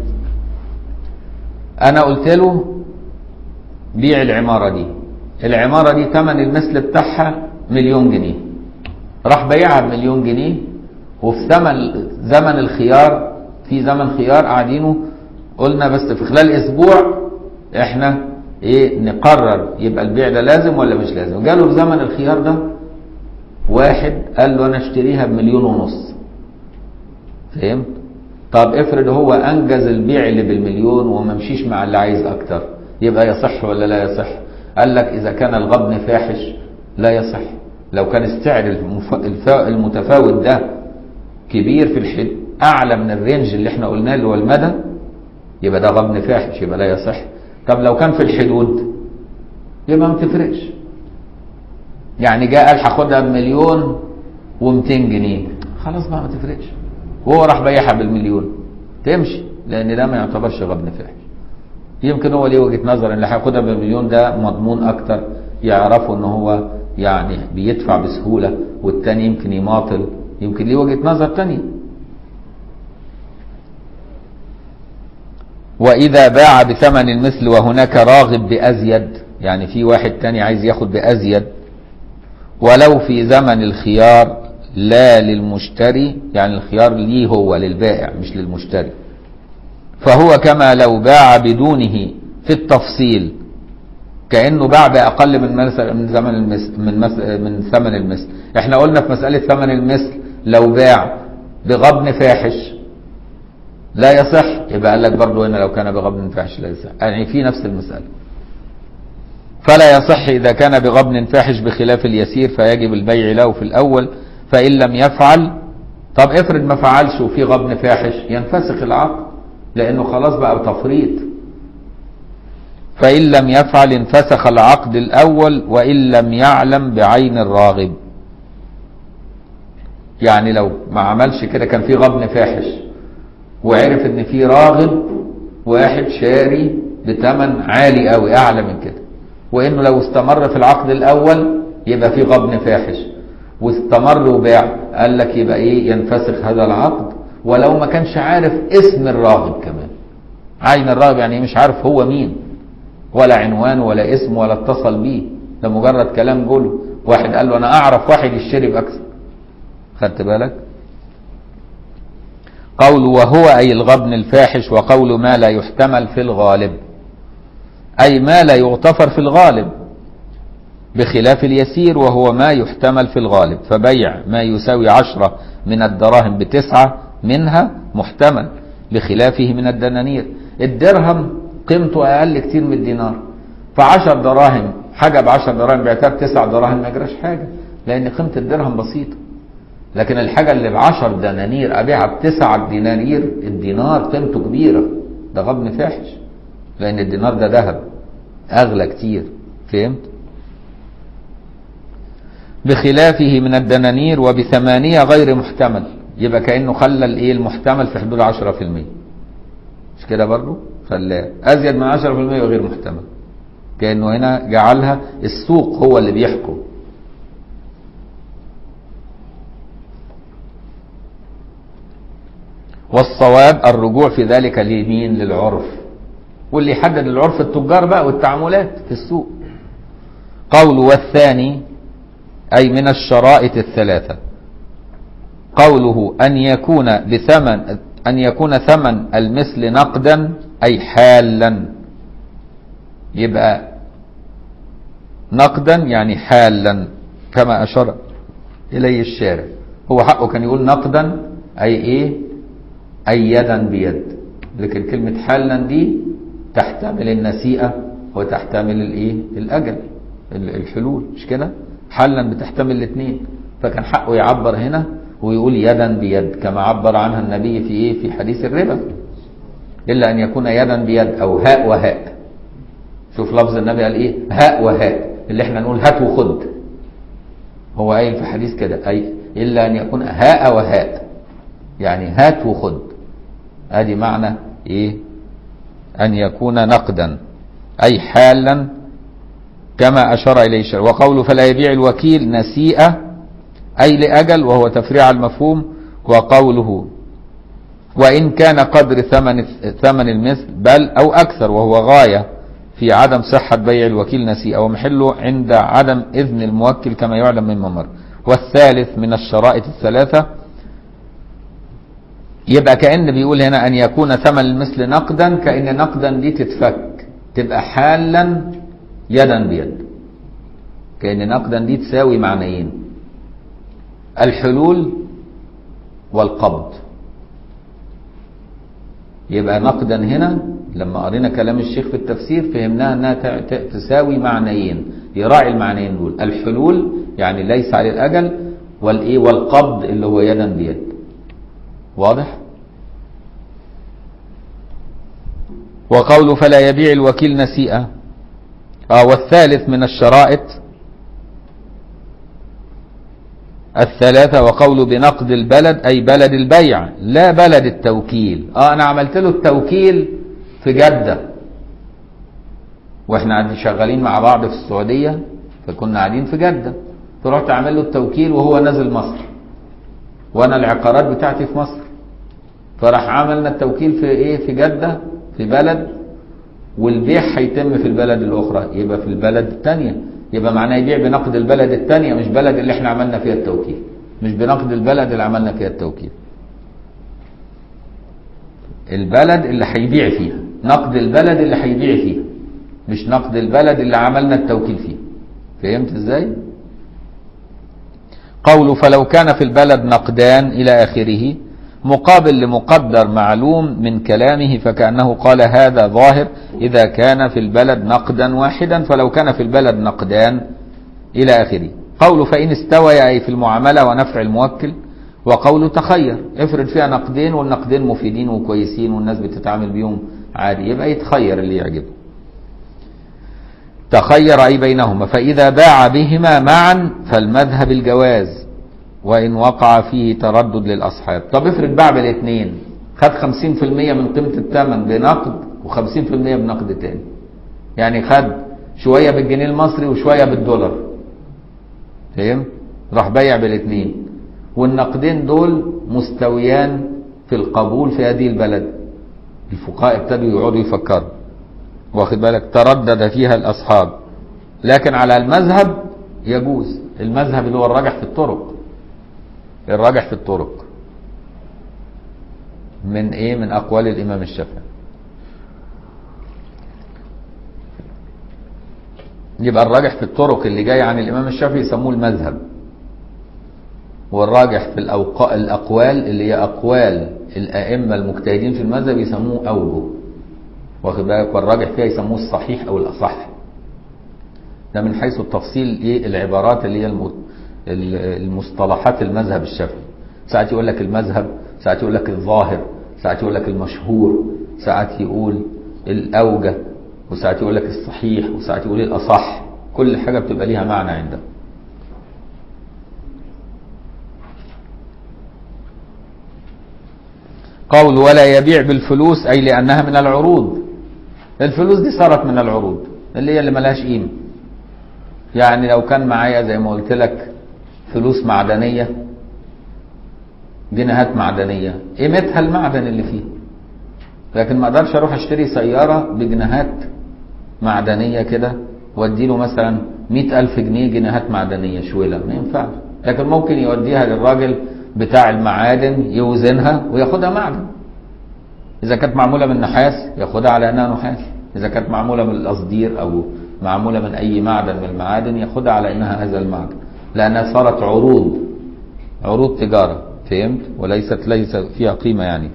أنا قلت له بيع العمارة دي، العمارة دي ثمن المثل بتاعها مليون جنيه، راح بيعها بمليون جنيه، وفي زمن زمن الخيار، في زمن خيار قاعدينه، قلنا بس في خلال أسبوع احنا ايه نقرر يبقى البيع ده لازم ولا مش لازم. جاله في زمن الخيار ده واحد قال له انا اشتريها بمليون ونص، فهمت؟ طب افرض هو انجز البيع اللي بالمليون وما مشيش مع اللي عايز اكتر، يبقى يصح ولا لا يصح؟ قال لك اذا كان الغبن فاحش لا يصح. لو كان السعر المتفاوت ده كبير في الحد اعلى من الرينج اللي احنا قلناه اللي هو المدى، يبقى ده غبن فاحش، يبقى لا يصح. طب لو كان في الحدود يبقى ما تفرقش، يعني جاء قال هاخدها بمليون ومتين جنيه، خلاص بقى ما تفرقش، وهو راح بيعها بالمليون تمشي، لان ده ما يعتبرش غبن فاحش. يمكن هو ليه وجهة نظر ان اللي هياخدها بالمليون ده مضمون اكتر، يعرفوا ان هو يعني بيدفع بسهولة، والتاني يمكن يماطل، يمكن ليه وجهة نظر تانية. وإذا باع بثمن المثل وهناك راغب بأزيد، يعني في واحد تاني عايز ياخد بأزيد ولو في زمن الخيار لا للمشتري، يعني الخيار ليه هو للبائع مش للمشتري، فهو كما لو باع بدونه في التفصيل، كأنه باع بأقل من من زمن المثل من من ثمن المثل. احنا قلنا في مسألة ثمن المثل لو باع بغبن فاحش لا يصح، يبقى قال لك برضه هنا لو كان بغبن فاحش لا يصح، يعني في نفس المسألة. فلا يصح إذا كان بغبن فاحش بخلاف اليسير فيجب البيع له في الأول، فإن لم يفعل، طب افرض ما فعلش وفي غبن فاحش، ينفسخ العقد لأنه خلاص بقى تفريط. فإن لم يفعل انفسخ العقد الأول وإن لم يعلم بعين الراغب. يعني لو ما عملش كده، كان في غبن فاحش وعرف ان في راغب واحد شاري بثمن عالي قوي اعلى من كده، وانه لو استمر في العقد الاول يبقى في غبن فاحش، واستمر وباع، قال لك يبقى ايه؟ ينفسخ هذا العقد ولو ما كانش عارف اسم الراغب كمان. عين الراغب يعني مش عارف هو مين، ولا عنوان ولا اسم ولا اتصل بيه، ده مجرد كلام جوله، واحد قال له انا اعرف واحد يشتري باكثر. خدت بالك؟ قول وهو أي الغبن الفاحش، وقول ما لا يحتمل في الغالب، أي ما لا يغتفر في الغالب، بخلاف اليسير وهو ما يحتمل في الغالب. فبيع ما يساوي عشرة من الدراهم بتسعة منها محتمل، بخلافه من الدنانير. الدرهم قيمته أقل كتير من الدينار، فعشر دراهم حاجة بعشر دراهم بعتها بتسع دراهم ما يجراش حاجة، لأن قيمة الدرهم بسيطة. لكن الحاجة اللي بعشر دنانير أبيعها بتسع دنانير، الدينار قيمته كبيرة، ده غبن فاحش، لأن الدينار ده ذهب أغلى كتير. فهمت؟ بخلافه من الدنانير وبثمانية غير محتمل، يبقى كأنه خلى الإيه المحتمل في حدود عشرة في المية، مش كده برضو؟ خلاه أزيد من عشرة في المية وغير محتمل، كأنه هنا جعلها السوق هو اللي بيحكم. والصواب الرجوع في ذلك اليمين للعرف، واللي يحدد العرف التجار بقى والتعاملات في السوق. قول والثاني أي من الشرائط الثلاثة، قوله أن يكون بثمن أن يكون ثمن المثل نقدا أي حالا، يبقى نقدا يعني حالا كما أشار إليه الشارع. هو حقه كان يقول نقدا أي إيه؟ أي يدا بيد، لكن كلمة حالا دي تحتمل النسيئة وتحتمل الإيه؟ الأجل، الحلول، مش كده؟ حالا بتحتمل الاثنين، فكان حقه يعبر هنا ويقول يدا بيد كما عبر عنها النبي في إيه؟ في حديث الربا، إلا أن يكون يدا بيد أو هاء وهاء. شوف لفظ النبي قال إيه؟ هاء وهاء، اللي احنا نقول هات وخد، هو قايل في حديث كده، أي إلا أن يكون هاء وهاء، يعني هات وخد. ادي معنى ايه؟ ان يكون نقدا اي حالا كما اشار اليه الشرع. وقوله فلا يبيع الوكيل نسيئة اي لاجل، وهو تفريع المفهوم. وقوله وان كان قدر ثمن ثمن المثل بل او اكثر، وهو غاية في عدم صحة بيع الوكيل نسيئة، ومحله عند عدم اذن الموكل كما يعلم من ممر. والثالث من الشرائط الثلاثة، يبقى كأن بيقول هنا أن يكون ثمن المثل نقدا، كأن نقدا دي تتفك تبقى حالا يدا بيد، كأن نقدا دي تساوي معنيين، الحلول والقبض. يبقى نقدا هنا لما قرينا كلام الشيخ في التفسير فهمناها أنها تساوي معنيين، يراعي المعنيين دول، الحلول يعني ليس عليه الأجل، والإيه؟ والقبض اللي هو يدا بيد. واضح؟ وقوله فلا يبيع الوكيل نسيئة. آه والثالث من الشرائط الثلاثة، وقوله بنقد البلد أي بلد البيع لا بلد التوكيل. اه أنا عملت له التوكيل في جدة، واحنا قاعدين شغالين مع بعض في السعودية، فكنا قاعدين في جدة، فرحت أعمل له التوكيل وهو نازل مصر، وانا العقارات بتاعتي في مصر، فراح عملنا التوكيل في ايه؟ في جدة في بلد، والبيع هيتم في البلد الاخرى، يبقى في البلد الثانيه، يبقى معناه يبيع بنقد البلد الثانيه، مش بلد اللي احنا عملنا فيها التوكيل، مش بنقد البلد اللي عملنا فيها التوكيل، البلد اللي هيبيع فيها، نقد البلد اللي هيبيع فيها، مش نقد البلد اللي عملنا التوكيل فيه. فهمت ازاي؟ قوله فلو كان في البلد نقدان إلى آخره مقابل لمقدر معلوم من كلامه، فكأنه قال هذا ظاهر إذا كان في البلد نقدا واحدا، فلو كان في البلد نقدان إلى آخره. قوله فإن استوى أي في المعاملة ونفع الموكل. وقوله تخير، افرض فيها نقدين والنقدين مفيدين وكويسين والناس بتتعامل بيهم عادي، يبقى يتخير اللي يعجبه. تخير أي بينهما، فإذا باع بهما معا فالمذهب الجواز وإن وقع فيه تردد للأصحاب. طب افرض باع بالاثنين، خد خمسين في المية من قيمة الثمن بنقد وخمسين في المية بنقد تاني، يعني خد شوية بالجنيه المصري وشوية بالدولار، فهم؟ راح بيع بالاثنين، والنقدين دول مستويان في القبول في هذه البلد. الفقهاء ابتدوا يقعدوا يفكروا، واخد بالك، تردد فيها الأصحاب، لكن على المذهب يجوز، المذهب اللي هو الراجح في الطرق، الراجح في الطرق من ايه؟ من اقوال الامام الشافعي. يبقى الراجح في الطرق اللي جاي عن الامام الشافعي يسموه المذهب، والراجح في الأوق... الاقوال اللي هي اقوال الائمه المجتهدين في المذهب يسموه اوجه، واخد بالك، والراجح فيها يسموه الصحيح او الاصح. ده من حيث التفصيل ايه العبارات اللي هي المصطلحات المذهب الشافعي. ساعات يقول لك المذهب، ساعات يقول لك الظاهر، ساعات يقول لك المشهور، ساعات يقول الاوجه، وساعات يقول لك الصحيح، وساعات يقول الاصح. كل حاجه بتبقى ليها معنى عنده. قول ولا يبيع بالفلوس أي لأنها من العروض. الفلوس دي صارت من العروض اللي هي اللي ملهاش قيمة. يعني لو كان معايا زي ما قلت لك فلوس معدنية، جنيهات معدنية، قيمتها المعدن اللي فيه، لكن ما اقدرش اروح اشتري سيارة بجنيهات معدنية كده واديله مثلا مئة ألف جنيه جنيهات معدنية شويلة، ما ينفعش. لكن ممكن يوديها للراجل بتاع المعادن يوزنها وياخدها معدن. إذا كانت معمولة من نحاس ياخدها على أنها نحاس، إذا كانت معمولة من القصدير أو معمولة من أي معدن من المعادن ياخدها على أنها هذا المعدن، لأنها صارت عروض، عروض تجارة، فهمت؟ وليست ليس فيها قيمة يعني.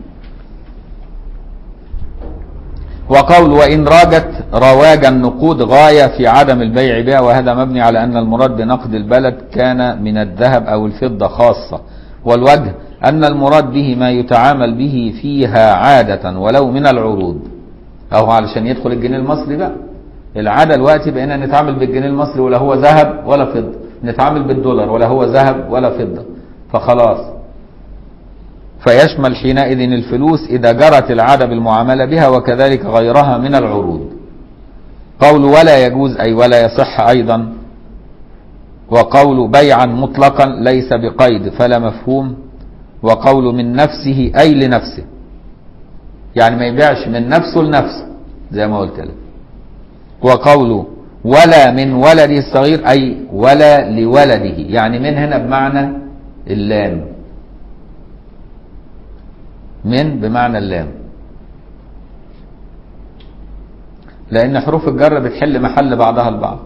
وقول وإن راجت رواج النقود غاية في عدم البيع بها، وهذا مبني على أن المراد بنقد البلد كان من الذهب أو الفضة خاصة، والوجه أن المراد به ما يتعامل به فيها عادة ولو من العروض. أو علشان يدخل الجنيه المصري بقى، العادة الوقت بقينا نتعامل بالجنيه المصري ولا هو ذهب ولا فضة، نتعامل بالدولار ولا هو ذهب ولا فضة، فخلاص فيشمل حينئذ الفلوس إذا جرت العادة بالمعاملة بها، وكذلك غيرها من العروض. قول ولا يجوز أي ولا يصح أيضا. وقول بيعا مطلقا ليس بقيد فلا مفهوم. وقول من نفسه أي لنفسه، يعني ما يبيعش من نفسه لنفسه زي ما قلت لك. وقول ولا من ولده الصغير أي ولا لولده، يعني من هنا بمعنى اللام، من بمعنى اللام، لأن حروف الجر بتحل محل بعضها البعض.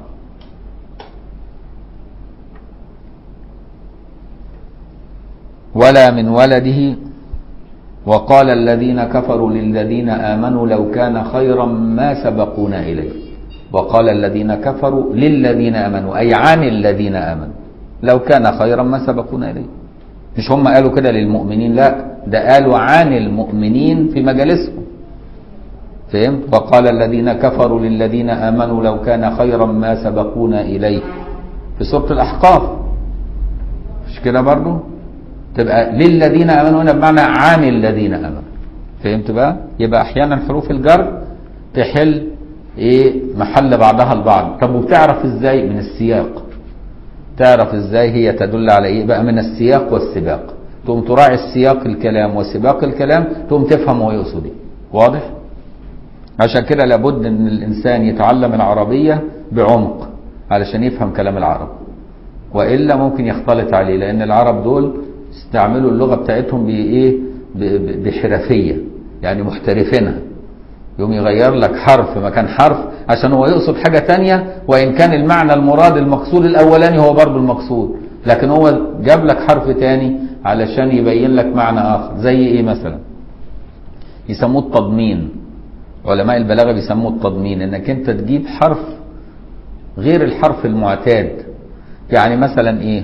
ولا من ولده. وقال الذين كفروا للذين آمنوا لو كان خيرا ما سبقونا إليه. وقال الذين كفروا للذين آمنوا أي عن الذين آمنوا لو كان خيرا ما سبقونا إليه. مش هم قالوا كده للمؤمنين، لا، ده قالوا عن المؤمنين في مجالسهم، فهمت؟ وقال الذين كفروا للذين آمنوا لو كان خيرا ما سبقونا إليه في سورة الأحقاف، مش كده برضو؟ تبقى للذين آمنوا هنا بمعنى عن الذين آمنوا، فهمت بقى؟ يبقى أحيانا حروف الجر تحل إيه محل بعضها البعض. طب وبتعرف إزاي؟ من السياق. تعرف إزاي هي تدل على إيه بقى؟ من السياق والسباق. تقوم تراعي السياق الكلام وسباق الكلام، تقوم تفهم هو يقصد إيه. واضح؟ عشان كده لابد ان الانسان يتعلم العربية بعمق علشان يفهم كلام العرب، وإلا ممكن يختلط عليه، لان العرب دول استعملوا اللغة بتاعتهم بايه؟ بحرفية، يعني محترفينها. يوم يغير لك حرف مكان حرف عشان هو يقصد حاجة تانية، وإن كان المعنى المراد المقصود الأولاني هو برضو المقصود، لكن هو جاب لك حرف تاني علشان يبين لك معنى آخر. زي إيه مثلا؟ يسموه التضمين. علماء البلاغة بيسموه التضمين، انك انت تجيب حرف غير الحرف المعتاد. يعني مثلا ايه؟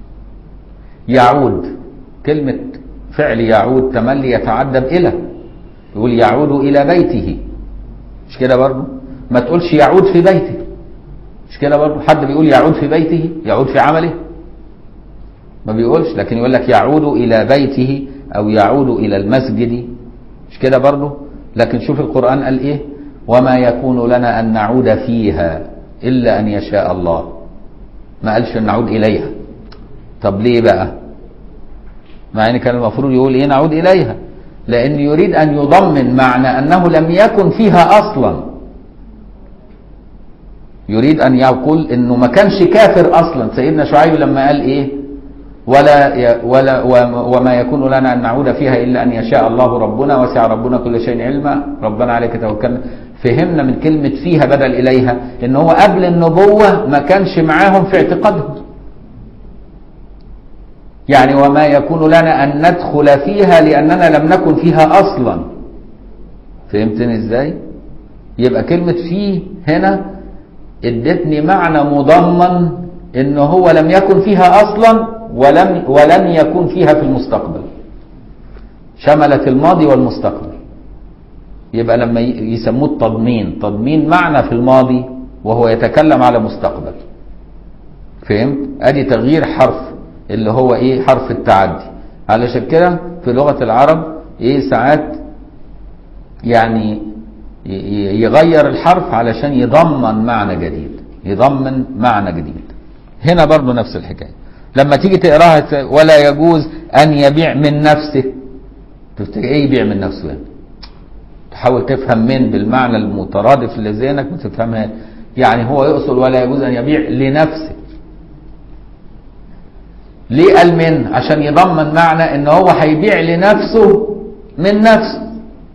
يعود، كلمة فعل يعود تملي يتعدى بإلى، يقول يعود إلى بيته، مش كده برضو؟ ما تقولش يعود في بيته، مش كده برضه؟ حد بيقول يعود في بيته، يعود في عمله؟ ما بيقولش، لكن يقول لك يعود الى بيته او يعود الى المسجد، مش كده برضه؟ لكن شوف القرآن قال ايه؟ وما يكون لنا ان نعود فيها الا ان يشاء الله. ما قالش ان نعود اليها. طب ليه بقى؟ مع ان كان المفروض يقول ايه؟ نعود اليها، لان يريد ان يضمن معنى انه لم يكن فيها اصلا. يريد ان يقول انه ما كانش كافر اصلا. سيدنا شعيب لما قال ايه؟ ولا ولا وما يكون لنا ان نعود فيها الا ان يشاء الله ربنا وسع ربنا كل شيء علما ربنا عليك توكلنا. فهمنا من كلمه فيها بدل اليها ان هو قبل النبوه ما كانش معاهم في اعتقادهم. يعني وما يكون لنا ان ندخل فيها لاننا لم نكن فيها اصلا. فهمتني ازاي؟ يبقى كلمه فيه هنا ادتني معنى مضمن ان هو لم يكن فيها اصلا ولم ولن يكون فيها في المستقبل. شملت الماضي والمستقبل. يبقى لما يسموه التضمين، تضمين معنى في الماضي وهو يتكلم على مستقبل. فهمت؟ ادي تغيير حرف اللي هو ايه؟ حرف التعدي. علشان كده في لغة العرب ايه ساعات يعني يغير الحرف علشان يضمن معنى جديد، يضمن معنى جديد. هنا برضو نفس الحكاية. لما تيجي تقراها ولا يجوز ان يبيع من نفسه، تفتكر ايه يبيع من نفسه يعني؟ تحاول تفهم من بالمعنى المترادف لذهنك ما تفهمها. يعني هو يقصد ولا يجوز ان يبيع لنفسه. ليه قال من؟ عشان يضمن معنى ان هو هيبيع لنفسه من نفسه.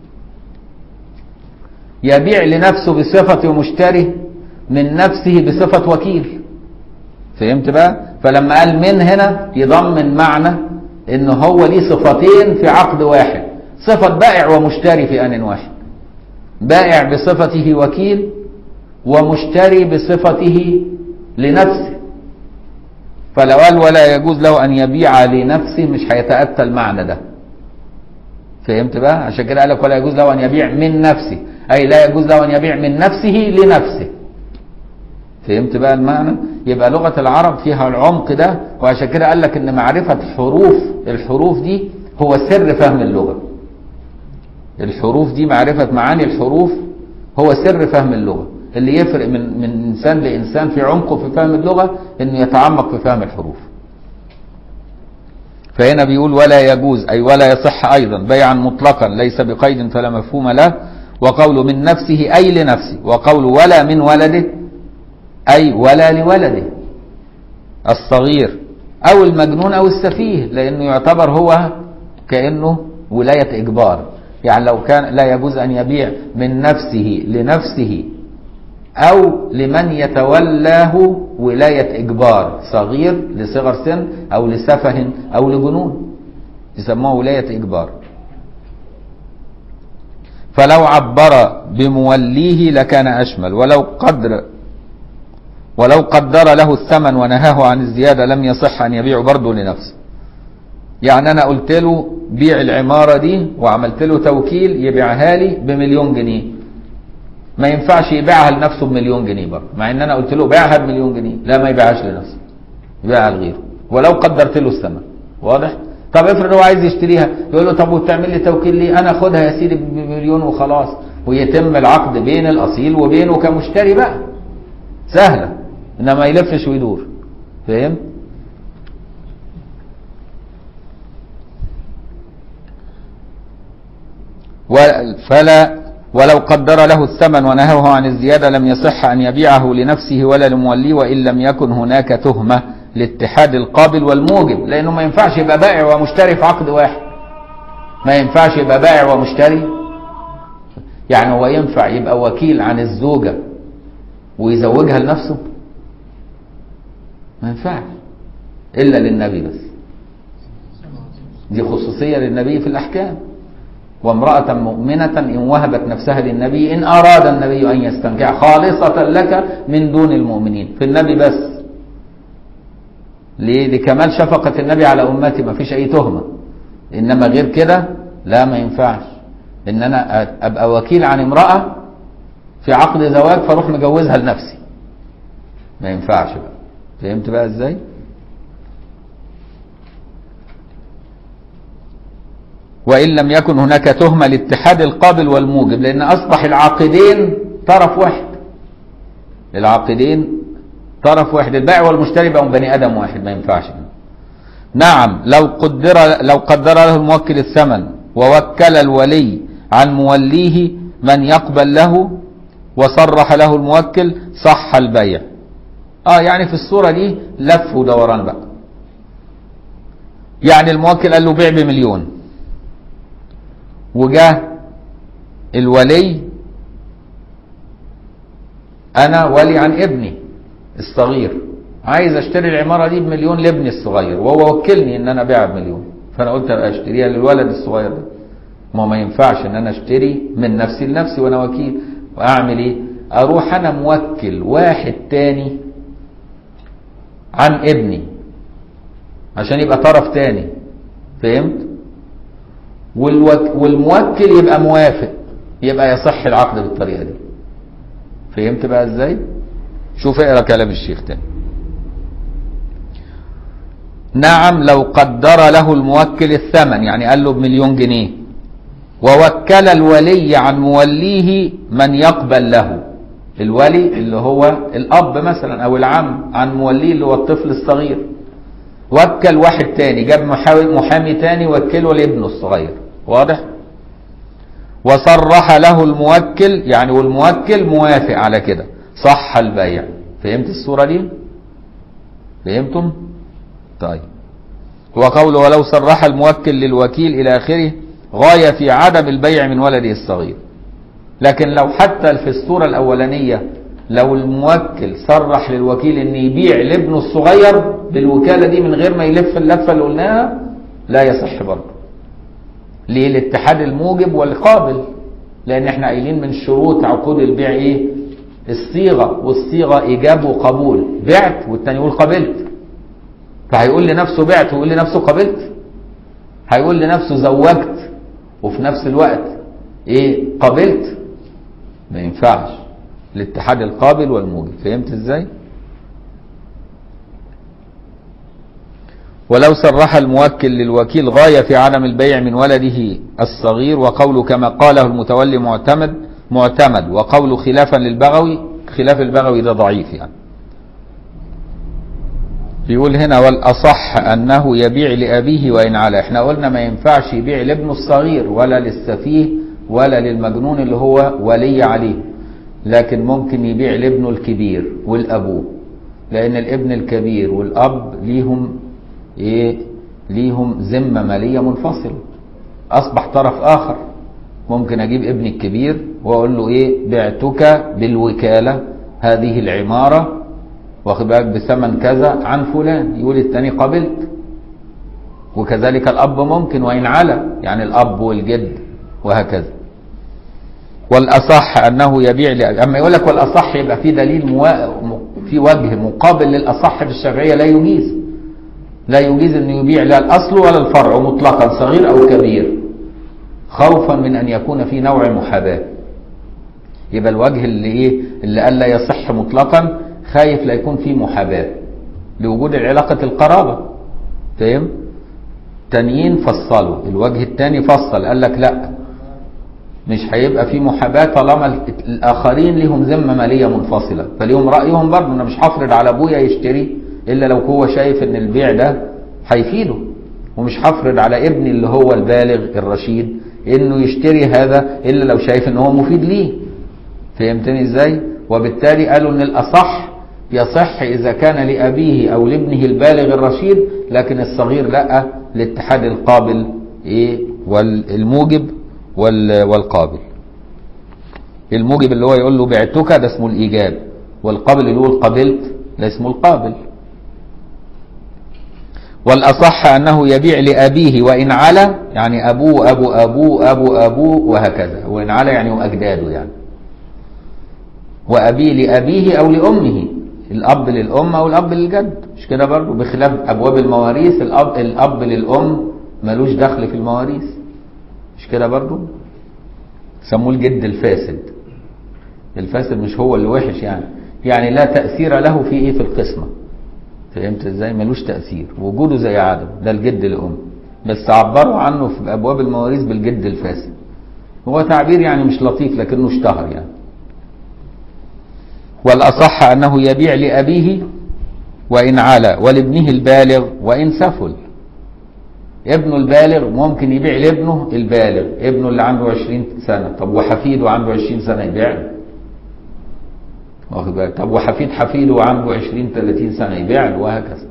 يبيع لنفسه بصفة مشتري، من نفسه بصفة وكيل. فهمت بقى؟ فلما قال من هنا يضمن معنى ان هو ليه صفتين في عقد واحد، صفة بائع ومشتري في آن واحد. بائع بصفته وكيل ومشتري بصفته لنفسه. فلو قال ولا يجوز له ان يبيع لنفسه مش هيتأتى المعنى ده. فهمت بقى؟ عشان كده قال لك ولا يجوز له ان يبيع من نفسه، اي لا يجوز له ان يبيع من نفسه لنفسه. فهمت بقى المعنى؟ يبقى لغة العرب فيها العمق ده. وعشان كده قال لك ان معرفة حروف الحروف دي هو سر فهم اللغة. الحروف دي، معرفة معاني الحروف هو سر فهم اللغة. اللي يفرق من من انسان لانسان في عمقه في فهم اللغة انه يتعمق في فهم الحروف. فهنا بيقول ولا يجوز اي ولا يصح ايضا بيعا مطلقا ليس بقيد فلا مفهوم له. وقول من نفسه اي لنفسه. وقول ولا من ولده اي ولا لولده الصغير او المجنون او السفيه، لانه يعتبر هو كانه ولاية اجبار. يعني لو كان لا يجوز ان يبيع من نفسه لنفسه او لمن يتولاه ولاية اجبار، صغير لصغر سن او لسفه او لجنون، يسموه ولاية اجبار. فلو عبر بموليه لكان اشمل. ولو قدر ولو قدر له الثمن ونهاه عن الزيادة لم يصح ان يبيع برضه لنفسه. يعني انا قلت له بيع العمارة دي وعملت له توكيل يبيعها لي بمليون جنيه، ما ينفعش يبيعها لنفسه بمليون جنيه برضه، مع ان انا قلت له بيعها بمليون جنيه. لا، ما يبيعهاش لنفسه، يبيعها لغيره ولو قدرت له الثمن. واضح؟ طب افرض هو عايز يشتريها، يقول له طب وتعمل لي توكيل ليه؟ انا اخدها يا سيدي بمليون وخلاص، ويتم العقد بين الاصيل وبينه كمشتري بقى. سهله، انما ما يلفش ويدور. فاهم؟ فلا ولو قدر له الثمن ونهاه عن الزيادة لم يصح أن يبيعه لنفسه ولا لموليه، وإن لم يكن هناك تهمة لاتحاد القابل والموجب. لأنه ما ينفعش يبقى بائع ومشتري في عقد واحد. ما ينفعش يبقى بائع ومشتري. يعني هو ينفع يبقى وكيل عن الزوجة ويزوجها لنفسه؟ ما ينفعش إلا للنبي بس. دي خصوصية للنبي في الأحكام. وامرأة مؤمنة إن وهبت نفسها للنبي إن أراد النبي أن يستنكح خالصة لك من دون المؤمنين. في النبي بس. ليه؟ لكمال شفقة النبي على أمتي، ما فيش أي تهمة. إنما غير كده لا، ما ينفعش إن أنا أبقى وكيل عن امرأة في عقد زواج فاروح مجوزها لنفسي. ما ينفعش بقى. فهمت بقى ازاي؟ وإن لم يكن هناك تهمة لاتحاد القابل والموجب، لأن أصبح العاقدين طرف واحد. العاقدين طرف واحد، البائع والمشتري بقوا بني آدم واحد، ما ينفعش. نعم لو قدر لو قدر له الموكل الثمن ووكل الولي عن موليه من يقبل له وصرح له الموكل صح البيع. اه يعني في الصورة دي لف ودوران بقى. يعني الموكل قال له بيع بمليون، وجاه الولي انا ولي عن ابني الصغير، عايز اشتري العمارة دي بمليون لابني الصغير، وهو وكلني ان انا ابيعها بمليون، فانا قلت اشتريها للولد الصغير ده. ما ما ينفعش ان انا اشتري من نفسي لنفسي وانا وكيل. واعمل ايه؟ اروح انا موكل واحد تاني عن ابني عشان يبقى طرف تاني. فهمت؟ والوك والموكل يبقى موافق، يبقى يصح العقد بالطريقة دي. فهمت بقى ازاي؟ شوف اقرا كلام الشيخ تاني. نعم لو قدر له الموكل الثمن، يعني قال له بمليون جنيه، ووكل الولي عن موليه من يقبل له. الولي اللي هو الأب مثلا أو العم عن موليه اللي هو الطفل الصغير، وكل واحد تاني، جاب محامي تاني وكله لابنه الصغير. واضح؟ وصرح له الموكل، يعني والموكل موافق على كده، صح البيع. فهمت الصورة دي؟ فهمتم؟ طيب. وقوله ولو صرح الموكل للوكيل إلى آخره غاية في عدم البيع من ولده الصغير. لكن لو حتى في الصورة الأولانية لو الموكل صرح للوكيل ان يبيع لابنه الصغير بالوكالة دي من غير ما يلف اللفة اللي قلناها، لا يصح برضه. ليه؟ الاتحاد الموجب والقابل. لان احنا قايلين من شروط عقود البيع ايه؟ الصيغة، والصيغة ايجاب وقبول. بعت والتاني يقول قبلت، فهيقول لنفسه بعت ويقول لنفسه قبلت، هيقول لنفسه زوجت وفي نفس الوقت ايه؟ قبلت. ما ينفعش. الاتحاد القابل والموجب. فهمت ازاي؟ ولو صرح الموكل للوكيل غاية في عدم البيع من ولده الصغير، وقوله كما قاله المتولي معتمد معتمد وقوله خلافا للبغوي، خلاف البغوي ده ضعيف يعني. بيقول هنا والأصح أنه يبيع لأبيه وإن علا. احنا قلنا ما ينفعش يبيع لابنه الصغير ولا للسفيه ولا للمجنون اللي هو ولي عليه، لكن ممكن يبيع لابنه الكبير والأبوه، لأن الابن الكبير والأب ليهم إيه؟ ليهم ذمة مالية منفصلة، أصبح طرف آخر. ممكن أجيب ابني الكبير وأقول له إيه؟ بعتك بالوكالة هذه العمارة واخد بالك بثمن كذا عن فلان، يقول الثاني قبلت. وكذلك الأب ممكن وإن علا، يعني الأب والجد وهكذا. والأصح أنه يبيع لأبيه. أما يقول لك والأصح يبقى في دليل مو... في وجه مقابل للأصح في الشرعية لا يجيز. لا يجيز أن يبيع لا الأصل ولا الفرع مطلقا صغير أو كبير، خوفا من أن يكون في نوع محاباة. يبقى الوجه اللي إيه؟ اللي قال لا يصح مطلقا، خايف لا يكون في محاباة لوجود علاقة القرابة. فاهم؟ تانيين فصلوا، الوجه الثاني فصل قال لك لا، مش هيبقى في محاباة طالما الآخرين لهم ذمة مالية منفصلة، فليهم رأيهم برضه. أنا مش هفرض على أبويا يشتري إلا لو هو شايف إن البيع ده هيفيده، ومش هفرض على ابني اللي هو البالغ الرشيد إنه يشتري هذا إلا لو شايف إن هو مفيد ليه. فهمتني إزاي؟ وبالتالي قالوا إن الأصح يصح إذا كان لأبيه أو لابنه البالغ الرشيد، لكن الصغير لا، الاتحاد القابل إيه؟ والموجب والقابل. الموجب اللي هو يقول له بعتك ده اسمه الإيجاب، والقابل اللي يقول قبلت ده اسمه القابل. والأصح أنه يبيع لأبيه وإن علا، يعني أبوه أبو أبوه أبو أبوه وهكذا، وإن علا يعني أجداده يعني. وأبيه لأبيه أو لأمه، الأب للأم أو الأب للجد، مش كده برضه؟ بخلاف أبواب المواريث الأب, الأب للأم ملوش دخل في المواريث، مش كده برضو؟ سموه الجد الفاسد. الفاسد مش هو اللي وحش يعني، يعني لا تأثير له في ايه في القسمة. فهمت ازاي؟ ملوش تأثير، وجوده زي عدم، ده الجد الأم، بس عبروا عنه في أبواب المواريث بالجد الفاسد. هو تعبير يعني مش لطيف لكنه اشتهر يعني. والأصح أنه يبيع لأبيه وإن علا، ولابنه البالغ وإن سفل. ابنه البالغ ممكن يبيع لابنه البالغ، ابنه اللي عنده عشرين سنة، طب وحفيده عنده عشرين سنة يبيع له، واخد بالك؟ طب وحفيد حفيده عنده عشرين ثلاثين سنة يبيع له، وهكذا.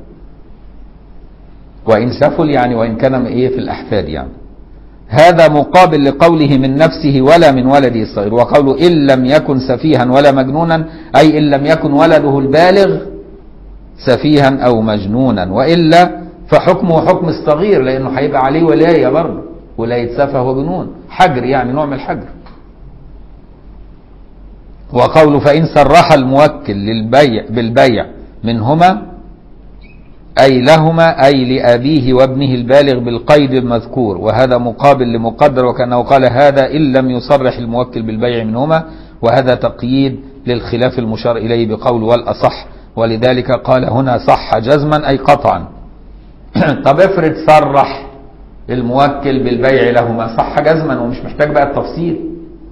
وإن سفل يعني وإن كان إيه في الأحفاد يعني. هذا مقابل لقوله من نفسه ولا من ولده الصغير، وقوله إن لم يكن سفيها ولا مجنونا، أي إن لم يكن ولده البالغ سفيها أو مجنونا، وإلا فحكمه حكم الصغير، لأنه هيبقى عليه ولاية برضه، ولاية سفه وجنون، حجر يعني، نوع من الحجر. وقوله فإن صرح الموكل للبيع بالبيع منهما، أي لهما، أي لأبيه وابنه البالغ بالقيد المذكور، وهذا مقابل لمقدر، وكأنه قال هذا إن لم يصرح الموكل بالبيع منهما، وهذا تقييد للخلاف المشار إليه بقول والأصح، ولذلك قال هنا صح جزما أي قطعا. طب افرض صرح الموكل بالبيع لهما، صح جزما ومش محتاج بقى التفصيل.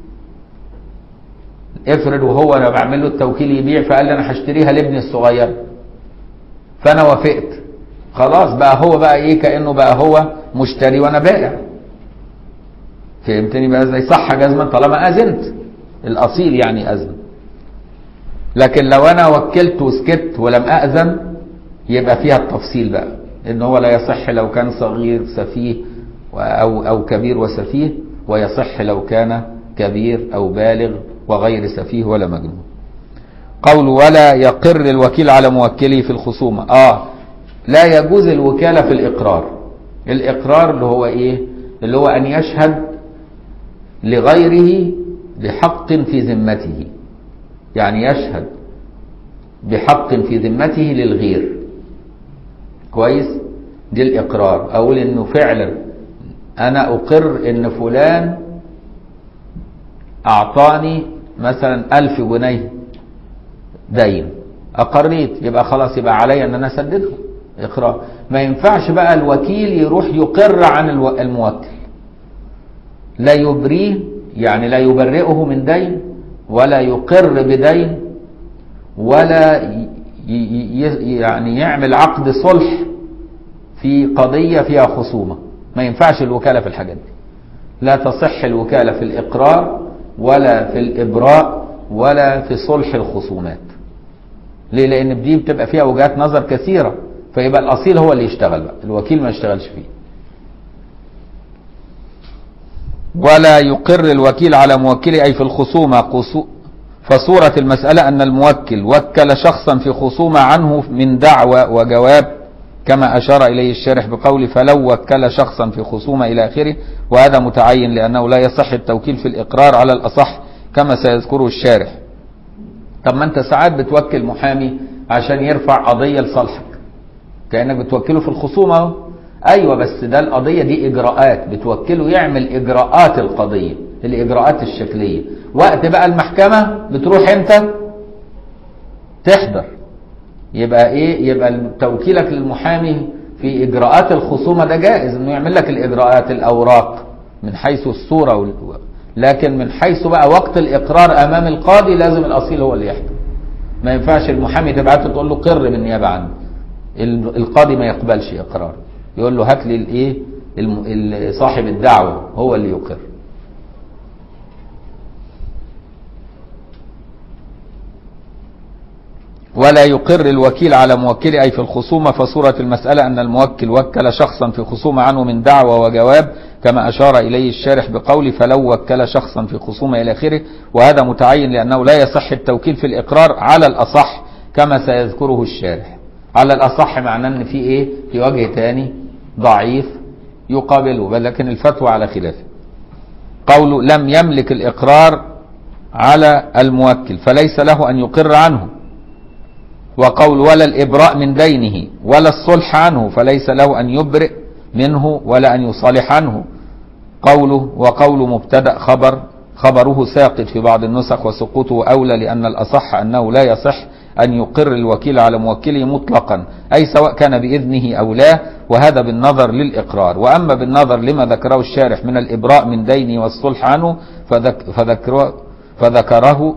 افرض وهو انا بعمل له التوكيل يبيع، فقال لي انا هشتريها لابني الصغير، فانا وافقت، خلاص بقى هو بقى ايه، كانه بقى هو مشتري وانا بائع. فهمتني بقى ازاي؟ صح جزما طالما اذنت، الاصيل يعني اذن. لكن لو انا وكلت وسكت ولم اذن، يبقى فيها التفصيل بقى، ان هو لا يصح لو كان صغير سفيه او او كبير وسفيه، ويصح لو كان كبير او بالغ وغير سفيه ولا مجنون. قول ولا يقر الوكيل على موكله في الخصومة. اه لا يجوز الوكالة في الإقرار. الإقرار اللي هو إيه؟ اللي هو أن يشهد لغيره بحق في ذمته، يعني يشهد بحق في ذمته للغير. كويس؟ دي الإقرار. أقول إنه فعلا أنا أقر إن فلان أعطاني مثلا ألف جنيه دين، أقريت، يبقى خلاص يبقى علي أن أنا أسدده. إقرار. ما ينفعش بقى الوكيل يروح يقر عن الموكل، لا يبريه يعني لا يبرئه من دين، ولا يقر بدين، ولا يعني يعمل عقد صلح في قضية فيها خصومة. ما ينفعش الوكالة في الحاجات دي. لا تصح الوكالة في الإقرار ولا في الإبراء ولا في صلح الخصومات. ليه؟ لأن دي بتبقى فيها وجهات نظر كثيرة، فيبقى الأصيل هو اللي يشتغل بقى، الوكيل ما يشتغلش فيه. ولا يقر الوكيل على موكله أي في الخصومة. فصورة المسألة أن الموكل وكل شخصا في خصومة عنه من دعوى وجواب، كما أشار إليه الشارح بقوله فلو وكل شخصا في خصومة إلى آخره، وهذا متعين لأنه لا يصح التوكيل في الإقرار على الأصح كما سيذكره الشارح. طب ما أنت ساعات بتوكل محامي عشان يرفع قضية لصالحك، كأنك بتوكله في الخصومة. أيوة، بس ده القضية دي إجراءات، بتوكله يعمل إجراءات القضية، الإجراءات الشكلية. وقت بقى المحكمة بتروح أنت تحضر، يبقى إيه؟ يبقى توكيلك للمحامي في إجراءات الخصومة ده جائز، إنه يعمل لك الإجراءات، الأوراق من حيث الصورة وال... لكن من حيث بقى وقت الإقرار أمام القاضي لازم الأصيل هو اللي يحضر. ما ينفعش المحامي تبعته تقول له قر بالنيابة عنه، القاضي ما يقبلش إقرار، يقول له هات لي الايه صاحب الدعوة هو اللي يقر. ولا يقر الوكيل على موكله أي في الخصومة. فصورة المسألة أن الموكل وكل شخصا في خصومة عنه من دعوى وجواب، كما أشار إليه الشارح بقوله فلو وكل شخصا في خصومة إلى آخره، وهذا متعين لأنه لا يصح التوكيل في الإقرار على الأصح كما سيذكره الشارح. على الأصح معناه أن في إيه؟ في وجه تاني ضعيف يقابله، بل لكن الفتوى على خلافه. قوله لم يملك الإقرار على الموكل فليس له أن يقر عنه. وقول ولا الإبراء من دينه ولا الصلح عنه فليس له أن يبرئ منه ولا أن يصالح عنه. قوله وقول مبتدأ خبر خبره ساقط في بعض النسخ، وسقوطه أولى لأن الأصح أنه لا يصح أن يقر الوكيل على موكله مطلقا، أي سواء كان بإذنه أو لا، وهذا بالنظر للإقرار. وأما بالنظر لما ذكره الشارح من الإبراء من دينه والصلح عنه فذك فذكره, فذكره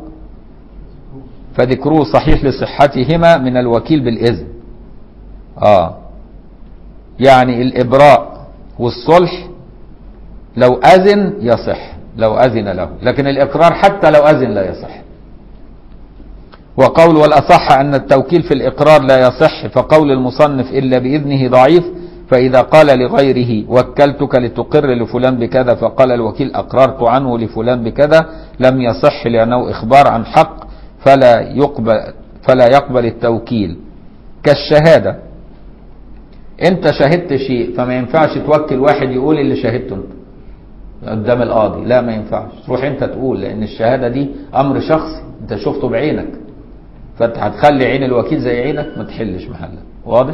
فذكره صحيح لصحتهما من الوكيل بالإذن. آه يعني الإبراء والصلح لو أذن يصح، لو أذن له، لكن الإقرار حتى لو أذن لا يصح. وقول والأصح أن التوكيل في الإقرار لا يصح، فقول المصنف إلا بإذنه ضعيف. فإذا قال لغيره وكلتك لتقر لفلان بكذا فقال الوكيل أقررت عنه لفلان بكذا لم يصح، لأنه إخبار عن حق فلا يقبل, فلا يقبل التوكيل. كالشهادة، أنت شهدت شيء فما ينفعش توكل واحد يقول اللي شهدته أنت قدام القاضي، لا ما ينفعش، روح أنت تقول، لأن الشهادة دي أمر شخصي أنت شفته بعينك، فانت هتخلي عين الوكيل زي عينك ما تحلش محلك. واضح؟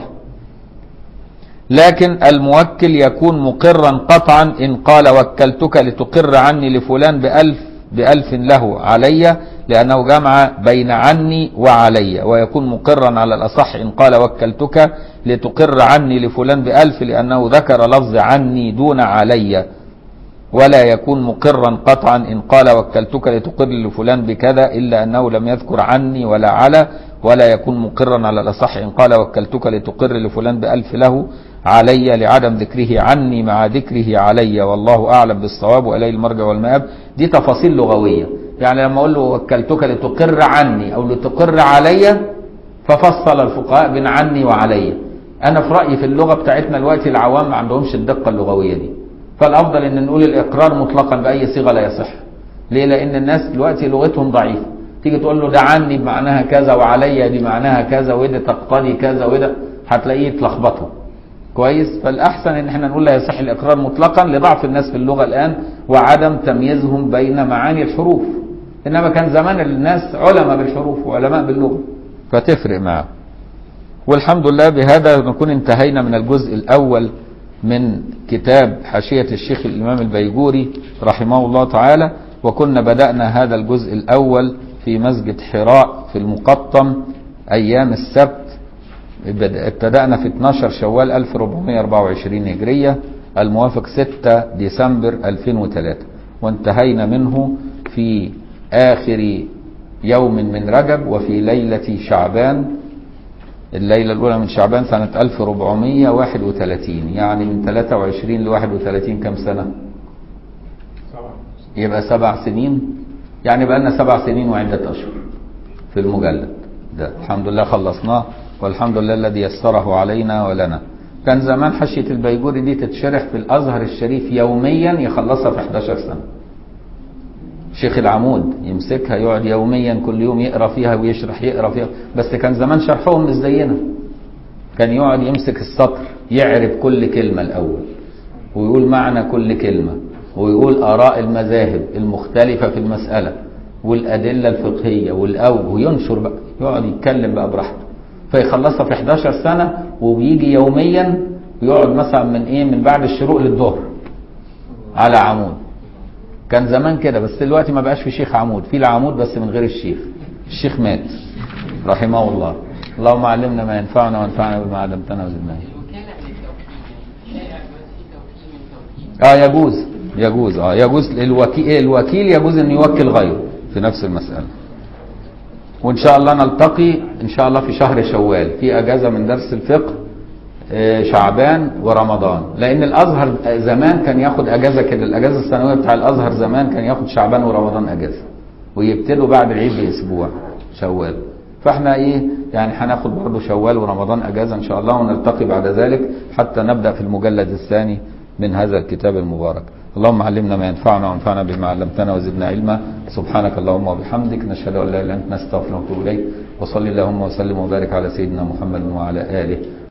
لكن الموكل يكون مقرا قطعا إن قال وكلتك لتقر عني لفلان بألف بألف له علي، لأنه جمع بين عني وعلي، ويكون مقرا على الأصح إن قال وكلتك لتقر عني لفلان بألف، لأنه ذكر لفظ عني دون علي. ولا يكون مقرا قطعا إن قال وكلتك لتقر لفلان بكذا، إلا أنه لم يذكر عني ولا على. ولا يكون مقرا على الأصح إن قال وكلتك لتقر لفلان بألف له علي، لعدم ذكره عني مع ذكره علي، والله أعلم بالصواب وإليه المرجع والمآب. دي تفاصيل لغوية، يعني لما أقول له وكلتك لتقر عني أو لتقر علي، ففصل الفقهاء بين عني وعلي. أنا في رأيي في اللغة بتاعتنا دلوقتي العوام ما عندهمش الدقة اللغوية دي، فالأفضل إن نقول الإقرار مطلقا بأي صيغة لا يصح. ليه؟ لأن الناس دلوقتي لغتهم ضعيفة، تيجي تقول له ده عني بمعناها كذا وعليا دي معناها كذا وده تقتضي كذا وده، هتلاقيه يتلخبطوا. كويس؟ فالأحسن إن احنا نقول لا يصح الإقرار مطلقا لضعف الناس في اللغة الآن وعدم تمييزهم بين معاني الحروف. إنما كان زمان الناس علماء بالحروف وعلماء باللغة فتفرق معه. والحمد لله بهذا نكون انتهينا من الجزء الأول من كتاب حاشية الشيخ الإمام البيجوري رحمه الله تعالى، وكنا بدأنا هذا الجزء الأول في مسجد حراء في المقطم أيام السبت. ابتدأنا في اثناشر شوال ألف وأربعمائة وأربعة وعشرين هجرية الموافق ستة ديسمبر ألفين وثلاثة، وانتهينا منه في آخر يوم من رجب وفي ليلة شعبان، الليلة الأولى من شعبان سنة ألف وأربعمائة وواحد وثلاثين، يعني من ثلاثة وعشرين ل واحد وثلاثين كم سنة؟ يبقى سبع سنين، يعني بقى لنا سبع سنين وعدة أشهر في المجلد ده. الحمد لله خلصناه، والحمد لله الذي يسره علينا ولنا. كان زمان حاشية البيجوري دي تتشرح في الأزهر الشريف يوميا، يخلصها في إحدى عشرة سنة. شيخ العمود يمسكها يقعد يوميا كل يوم يقرأ فيها ويشرح يقرأ فيها، بس كان زمان شرحهم مش زينا، كان يقعد يمسك السطر يعرف كل كلمة الأول ويقول معنى كل كلمة ويقول آراء المذاهب المختلفة في المسألة والأدلة الفقهية والأوجه، وينشر بقى، يقعد يتكلم بقى براحته، فيخلصها في إحدى عشرة سنة. وبيجي يوميا ويقعد مثلا من إيه من بعد الشروق للظهر على عمود. كان زمان كده، بس دلوقتي ما بقاش في شيخ عمود، في العمود بس من غير الشيخ، الشيخ مات رحمه الله. اللهم علمنا ما ينفعنا وانفعنا بما علمتنا وزدنا. اه يجوز يجوز اه يجوز الوكيل الوكيل يجوز ان يوكل غيره في نفس المسألة. وان شاء الله نلتقي ان شاء الله في شهر شوال في اجازة من درس الفقه، شعبان ورمضان، لان الازهر زمان كان ياخد اجازة كده، الاجازة السنوية بتاع الازهر زمان كان ياخد شعبان ورمضان اجازة، ويبتدوا بعد العيد باسبوع شوال. فاحنا ايه يعني هناخد برضه شوال ورمضان اجازة ان شاء الله، ونلتقي بعد ذلك حتى نبدأ في المجلد الثاني من هذا الكتاب المبارك. اللهم علمنا ما ينفعنا وانفعنا بما علمتنا وزدنا علما. سبحانك اللهم وبحمدك، نشهد ان لا اله الا انت، نستغفرك ونتوب اليك. وصلي اللهم وسلم وبارك على سيدنا محمد وعلى اله